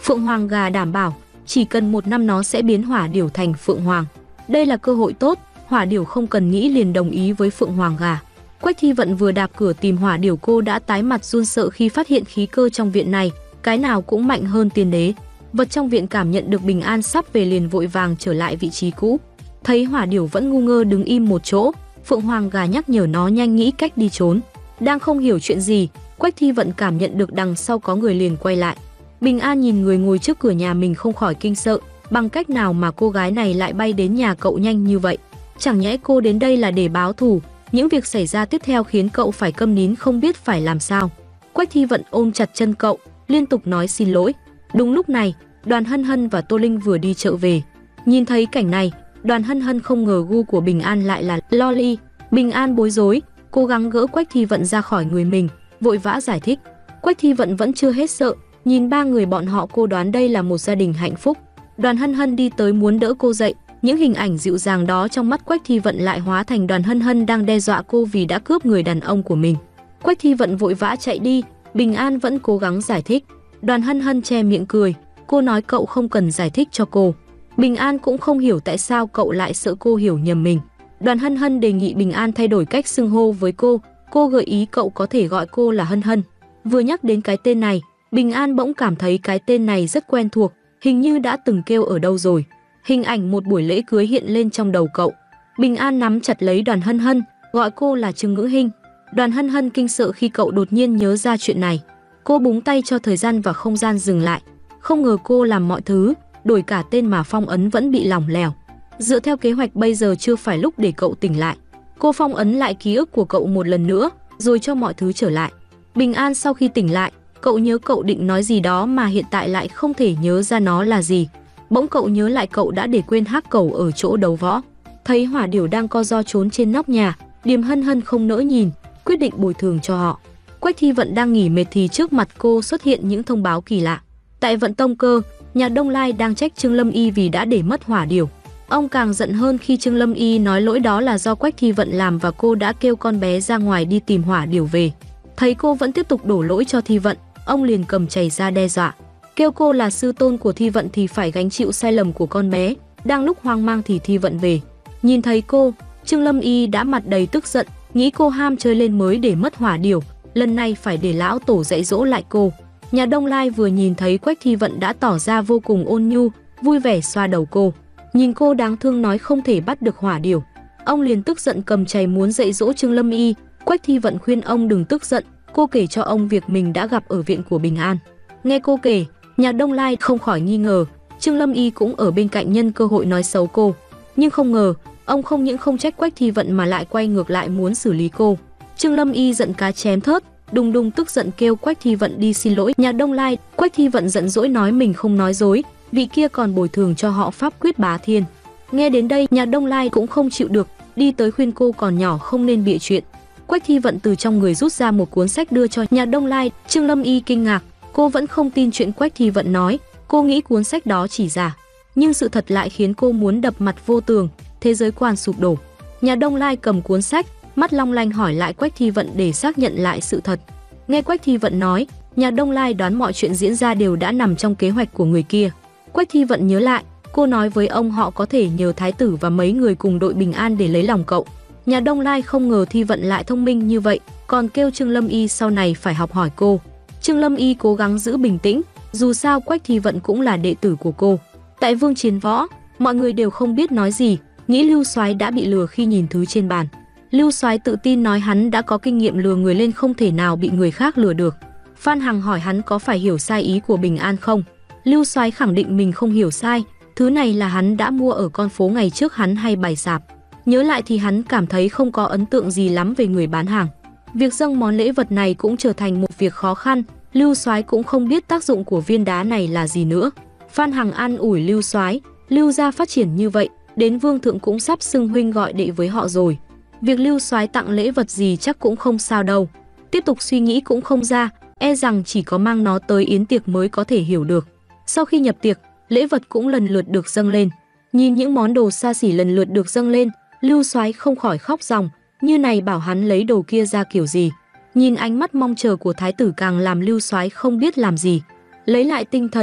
Phượng Hoàng gà đảm bảo, chỉ cần một năm nó sẽ biến hỏa điểu thành Phượng Hoàng. Đây là cơ hội tốt, hỏa điểu không cần nghĩ liền đồng ý với Phượng Hoàng gà. Quách Thi Vận vừa đạp cửa tìm hỏa điểu, cô đã tái mặt run sợ khi phát hiện khí cơ trong viện này, cái nào cũng mạnh hơn tiên đế. Vật trong viện cảm nhận được bình an sắp về liền vội vàng trở lại vị trí cũ. Thấy hỏa điểu vẫn ngu ngơ đứng im một chỗ, Phượng Hoàng gà nhắc nhở nó nhanh nghĩ cách đi trốn. Đang không hiểu chuyện gì, Quách Thi Vận cảm nhận được đằng sau có người liền quay lại. Bình an nhìn người ngồi trước cửa nhà mình không khỏi kinh sợ, bằng cách nào mà cô gái này lại bay đến nhà cậu nhanh như vậy? Chẳng nhẽ cô đến đây là để báo thù? Những việc xảy ra tiếp theo khiến cậu phải câm nín không biết phải làm sao. Quách Thi Vận ôm chặt chân cậu, liên tục nói xin lỗi. Đúng lúc này, Đoàn Hân Hân và Tô Linh vừa đi chợ về. Nhìn thấy cảnh này, Đoàn Hân Hân không ngờ gu của Bình An lại là loli. Bình An bối rối, cố gắng gỡ Quách Thi Vận ra khỏi người mình, vội vã giải thích. Quách Thi Vận vẫn chưa hết sợ, nhìn ba người bọn họ cô đoán đây là một gia đình hạnh phúc. Đoàn Hân Hân đi tới muốn đỡ cô dậy, những hình ảnh dịu dàng đó trong mắt Quách Thi Vận lại hóa thành Đoàn Hân Hân đang đe dọa cô vì đã cướp người đàn ông của mình. Quách Thi Vận vội vã chạy đi, Bình An vẫn cố gắng giải thích. Đoàn Hân Hân che miệng cười, cô nói cậu không cần giải thích cho cô. Bình An cũng không hiểu tại sao cậu lại sợ cô hiểu nhầm mình. Đoàn Hân Hân đề nghị Bình An thay đổi cách xưng hô với cô, cô gợi ý cậu có thể gọi cô là Hân Hân. Vừa nhắc đến cái tên này, Bình An bỗng cảm thấy cái tên này rất quen thuộc, hình như đã từng kêu ở đâu rồi. Hình ảnh một buổi lễ cưới hiện lên trong đầu cậu. Bình An nắm chặt lấy Đoàn Hân Hân, gọi cô là Trương Ngữ Hinh. Đoàn Hân Hân kinh sợ khi cậu đột nhiên nhớ ra chuyện này. Cô búng tay cho thời gian và không gian dừng lại. Không ngờ cô làm mọi thứ, đổi cả tên mà phong ấn vẫn bị lỏng lẻo. Dựa theo kế hoạch bây giờ chưa phải lúc để cậu tỉnh lại. Cô phong ấn lại ký ức của cậu một lần nữa, rồi cho mọi thứ trở lại. Bình An sau khi tỉnh lại, cậu nhớ cậu định nói gì đó mà hiện tại lại không thể nhớ ra nó là gì. Bỗng cậu nhớ lại cậu đã để quên hắc cẩu ở chỗ đấu võ. Thấy hỏa điểu đang co ro trốn trên nóc nhà, Điềm Hân Hân không nỡ nhìn, quyết định bồi thường cho họ. Quách Thi Vận đang nghỉ mệt thì trước mặt cô xuất hiện những thông báo kỳ lạ. Tại Vận Tông Cơ, nhà Đông Lai đang trách Trương Lâm Y vì đã để mất hỏa điểu. Ông càng giận hơn khi Trương Lâm Y nói lỗi đó là do Quách Thi Vận làm và cô đã kêu con bé ra ngoài đi tìm hỏa điểu về. Thấy cô vẫn tiếp tục đổ lỗi cho Thi Vận, ông liền cầm chày ra đe dọa. Kêu cô là sư tôn của Thi Vận thì phải gánh chịu sai lầm của con bé. Đang lúc hoang mang thì Thi Vận về. Nhìn thấy cô, Trương Lâm Y đã mặt đầy tức giận, nghĩ cô ham chơi lên mới để mất hỏa điểu. Lần này phải để lão tổ dạy dỗ lại cô. Nhà Đông Lai vừa nhìn thấy Quách Thi Vận đã tỏ ra vô cùng ôn nhu, vui vẻ xoa đầu cô. Nhìn cô đáng thương nói không thể bắt được hỏa điểu. Ông liền tức giận cầm chày muốn dạy dỗ Trương Lâm Y. Quách Thi Vận khuyên ông đừng tức giận, cô kể cho ông việc mình đã gặp ở viện của Bình An. Nghe cô kể, nhà Đông Lai không khỏi nghi ngờ, Trương Lâm Y cũng ở bên cạnh nhân cơ hội nói xấu cô. Nhưng không ngờ, ông không những không trách Quách Thi Vận mà lại quay ngược lại muốn xử lý cô. Trương Lâm Y giận cá chém thớt, đùng đùng tức giận kêu Quách Thi Vận đi xin lỗi nhà Đông Lai. Quách Thi Vận giận dỗi nói mình không nói dối, vị kia còn bồi thường cho họ pháp quyết bá thiên. Nghe đến đây, nhà Đông Lai cũng không chịu được, đi tới khuyên cô còn nhỏ không nên bịa chuyện. Quách Thi Vận từ trong người rút ra một cuốn sách đưa cho nhà Đông Lai. Trương Lâm Y kinh ngạc, cô vẫn không tin chuyện Quách Thi Vận nói, cô nghĩ cuốn sách đó chỉ giả. Nhưng sự thật lại khiến cô muốn đập mặt vô tường, thế giới quan sụp đổ. Nhà Đông Lai cầm cuốn sách, mắt long lanh hỏi lại Quách Thi Vận để xác nhận lại sự thật. Nghe Quách Thi Vận nói, nhà Đông Lai đoán mọi chuyện diễn ra đều đã nằm trong kế hoạch của người kia. Quách Thi Vận nhớ lại, cô nói với ông họ có thể nhờ thái tử và mấy người cùng đội Bình An để lấy lòng cậu. Nhà Đông Lai không ngờ Thi Vận lại thông minh như vậy, còn kêu Trương Lâm Y sau này phải học hỏi cô. Trương Lâm Y cố gắng giữ bình tĩnh, dù sao Quách Thi Vận cũng là đệ tử của cô. Tại Vương Chiến Võ, mọi người đều không biết nói gì, nghĩ Lưu Soái đã bị lừa khi nhìn thứ trên bàn. Lưu Soái tự tin nói hắn đã có kinh nghiệm lừa người lên không thể nào bị người khác lừa được. Phan Hằng hỏi hắn có phải hiểu sai ý của Bình An không. Lưu Soái khẳng định mình không hiểu sai, thứ này là hắn đã mua ở con phố ngày trước hắn hay bày sạp. Nhớ lại thì hắn cảm thấy không có ấn tượng gì lắm về người bán hàng. Việc dâng món lễ vật này cũng trở thành một việc khó khăn, Lưu Soái cũng không biết tác dụng của viên đá này là gì nữa. Phan Hằng an ủi Lưu Soái, Lưu gia phát triển như vậy, đến vương thượng cũng sắp xưng huynh gọi đệ với họ rồi. Việc Lưu Soái tặng lễ vật gì chắc cũng không sao đâu. Tiếp tục suy nghĩ cũng không ra, e rằng chỉ có mang nó tới yến tiệc mới có thể hiểu được. Sau khi nhập tiệc, lễ vật cũng lần lượt được dâng lên. Nhìn những món đồ xa xỉ lần lượt được dâng lên, Lưu Soái không khỏi khóc ròng, như này bảo hắn lấy đồ kia ra kiểu gì. Nhìn ánh mắt mong chờ của thái tử càng làm Lưu Soái không biết làm gì. Lấy lại tinh thần,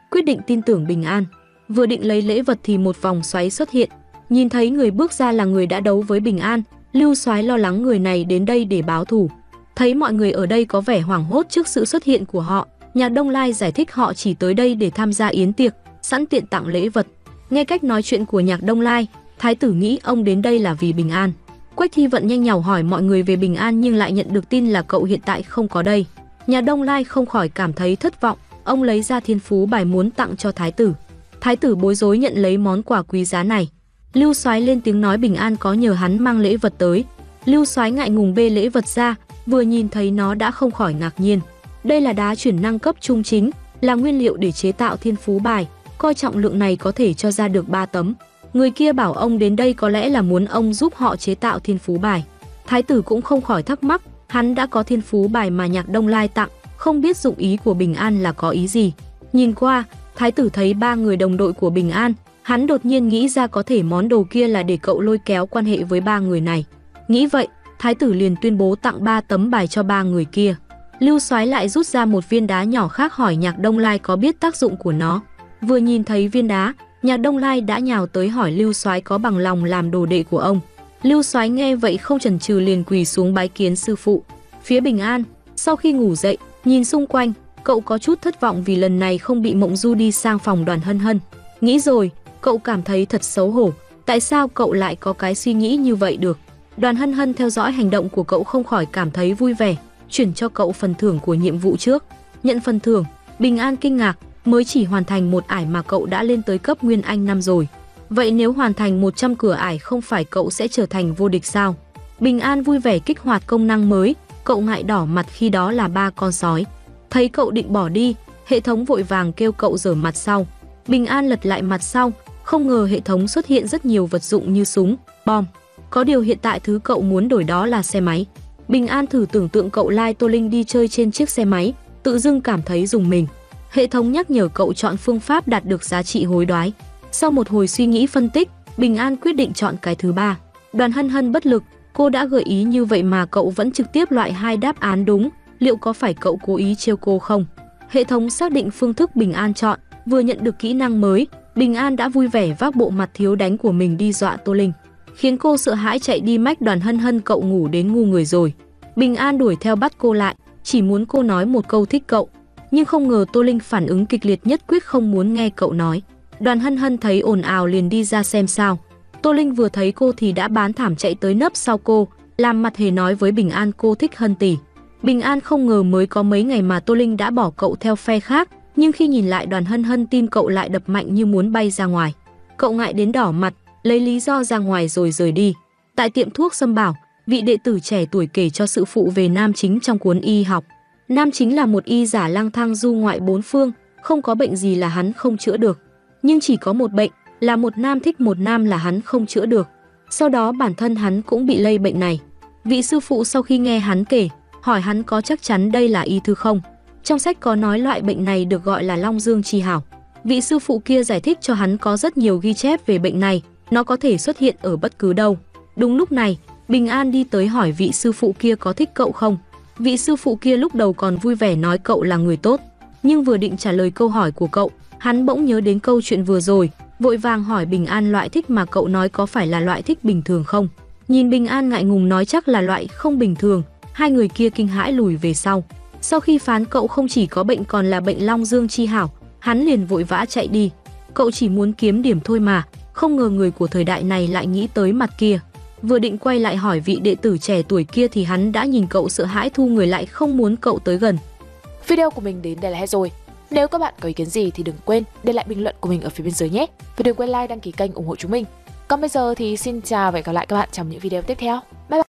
quyết định tin tưởng Bình An. Vừa định lấy lễ vật thì một vòng xoáy xuất hiện. Nhìn thấy người bước ra là người đã đấu với Bình An, Lưu Soái lo lắng người này đến đây để báo thù. Thấy mọi người ở đây có vẻ hoảng hốt trước sự xuất hiện của họ, Nhạc Đông Lai giải thích họ chỉ tới đây để tham gia yến tiệc, sẵn tiện tặng lễ vật. Nghe cách nói chuyện của Nhạc Đông Lai, Thái tử nghĩ ông đến đây là vì Bình An. Quách Thi Vận nhanh nhảu hỏi mọi người về Bình An nhưng lại nhận được tin là cậu hiện tại không có đây. Nhạc Đông Lai không khỏi cảm thấy thất vọng, ông lấy ra thiên phú bài muốn tặng cho Thái tử. Thái tử bối rối nhận lấy món quà quý giá này. Lưu Soái lên tiếng nói Bình An có nhờ hắn mang lễ vật tới. Lưu Soái ngại ngùng bê lễ vật ra, vừa nhìn thấy nó đã không khỏi ngạc nhiên. Đây là đá chuyển năng cấp trung chính, là nguyên liệu để chế tạo thiên phú bài, coi trọng lượng này có thể cho ra được ba tấm. Người kia bảo ông đến đây có lẽ là muốn ông giúp họ chế tạo thiên phú bài. Thái tử cũng không khỏi thắc mắc, hắn đã có thiên phú bài mà Nhạc Đông Lai tặng, không biết dụng ý của Bình An là có ý gì. Nhìn qua, Thái tử thấy ba người đồng đội của Bình An, hắn đột nhiên nghĩ ra có thể món đồ kia là để cậu lôi kéo quan hệ với ba người này. Nghĩ vậy, Thái tử liền tuyên bố tặng ba tấm bài cho ba người kia. Lưu Soái lại rút ra một viên đá nhỏ khác hỏi Nhạc Đông Lai có biết tác dụng của nó. Vừa nhìn thấy viên đá, Nhạc Đông Lai đã nhào tới hỏi Lưu Soái có bằng lòng làm đồ đệ của ông. Lưu Soái nghe vậy không chần chừ liền quỳ xuống bái kiến sư phụ. Phía Bình An, sau khi ngủ dậy, nhìn xung quanh, cậu có chút thất vọng vì lần này không bị Mộng Du đi sang phòng Đoàn Hân Hân. Nghĩ rồi, cậu cảm thấy thật xấu hổ, tại sao cậu lại có cái suy nghĩ như vậy được. Đoàn Hân Hân theo dõi hành động của cậu không khỏi cảm thấy vui vẻ, chuyển cho cậu phần thưởng của nhiệm vụ trước. Nhận phần thưởng, Bình An kinh ngạc, mới chỉ hoàn thành một ải mà cậu đã lên tới cấp Nguyên Anh năm rồi. Vậy nếu hoàn thành một trăm cửa ải không phải cậu sẽ trở thành vô địch sao? Bình An vui vẻ kích hoạt công năng mới, cậu ngại đỏ mặt khi đó là ba con sói. Thấy cậu định bỏ đi, hệ thống vội vàng kêu cậu rửa mặt sau. Bình An lật lại mặt sau, không ngờ hệ thống xuất hiện rất nhiều vật dụng như súng, bom. Có điều hiện tại thứ cậu muốn đổi đó là xe máy. Bình An thử tưởng tượng cậu Lai Tô Linh đi chơi trên chiếc xe máy, tự dưng cảm thấy rùng mình. Hệ thống nhắc nhở cậu chọn phương pháp đạt được giá trị hối đoái. Sau một hồi suy nghĩ phân tích, Bình An quyết định chọn cái thứ ba. Đoàn Hân Hân bất lực, cô đã gợi ý như vậy mà cậu vẫn trực tiếp loại hai đáp án đúng, liệu có phải cậu cố ý trêu cô không? Hệ thống xác định phương thức Bình An chọn, vừa nhận được kỹ năng mới, Bình An đã vui vẻ vác bộ mặt thiếu đánh của mình đi dọa Tô Linh, khiến cô sợ hãi chạy đi mách Đoàn Hân Hân cậu ngủ đến ngu người rồi. Bình An đuổi theo bắt cô lại, chỉ muốn cô nói một câu thích cậu, nhưng không ngờ Tô Linh phản ứng kịch liệt nhất quyết không muốn nghe cậu nói. Đoàn Hân Hân thấy ồn ào liền đi ra xem sao. Tô Linh vừa thấy cô thì đã bán thảm chạy tới nấp sau cô, làm mặt hề nói với Bình An cô thích Hân tỷ. Bình An không ngờ mới có mấy ngày mà Tô Linh đã bỏ cậu theo phe khác, nhưng khi nhìn lại Đoàn Hân Hân tim cậu lại đập mạnh như muốn bay ra ngoài. Cậu ngại đến đỏ mặt, lấy lý do ra ngoài rồi rời đi. Tại tiệm thuốc Sâm Bảo, vị đệ tử trẻ tuổi kể cho sự phụ về Nam Chính trong cuốn y học. Nam Chính là một y giả lang thang du ngoại bốn phương, không có bệnh gì là hắn không chữa được. Nhưng chỉ có một bệnh, là một nam thích một nam là hắn không chữa được. Sau đó bản thân hắn cũng bị lây bệnh này. Vị sư phụ sau khi nghe hắn kể, hỏi hắn có chắc chắn đây là y thư không. Trong sách có nói loại bệnh này được gọi là Long Dương Chi Hảo. Vị sư phụ kia giải thích cho hắn có rất nhiều ghi chép về bệnh này, nó có thể xuất hiện ở bất cứ đâu. Đúng lúc này, Bình An đi tới hỏi vị sư phụ kia có thích cậu không. Vị sư phụ kia lúc đầu còn vui vẻ nói cậu là người tốt, nhưng vừa định trả lời câu hỏi của cậu, hắn bỗng nhớ đến câu chuyện vừa rồi, vội vàng hỏi Bình An loại thích mà cậu nói có phải là loại thích bình thường không. Nhìn Bình An ngại ngùng nói chắc là loại không bình thường, hai người kia kinh hãi lùi về sau. Sau khi phán cậu không chỉ có bệnh còn là bệnh Long Dương Chi Hảo, hắn liền vội vã chạy đi. Cậu chỉ muốn kiếm điểm thôi mà, không ngờ người của thời đại này lại nghĩ tới mặt kia. Vừa định quay lại hỏi vị đệ tử trẻ tuổi kia thì hắn đã nhìn cậu sợ hãi thu người lại không muốn cậu tới gần. Video của mình đến đây là hết rồi. Nếu các bạn có ý kiến gì thì đừng quên để lại bình luận của mình ở phía bên dưới nhé. Và đừng quên like, đăng ký kênh ủng hộ chúng mình. Còn bây giờ thì xin chào và hẹn gặp lại các bạn trong những video tiếp theo. Bye bye.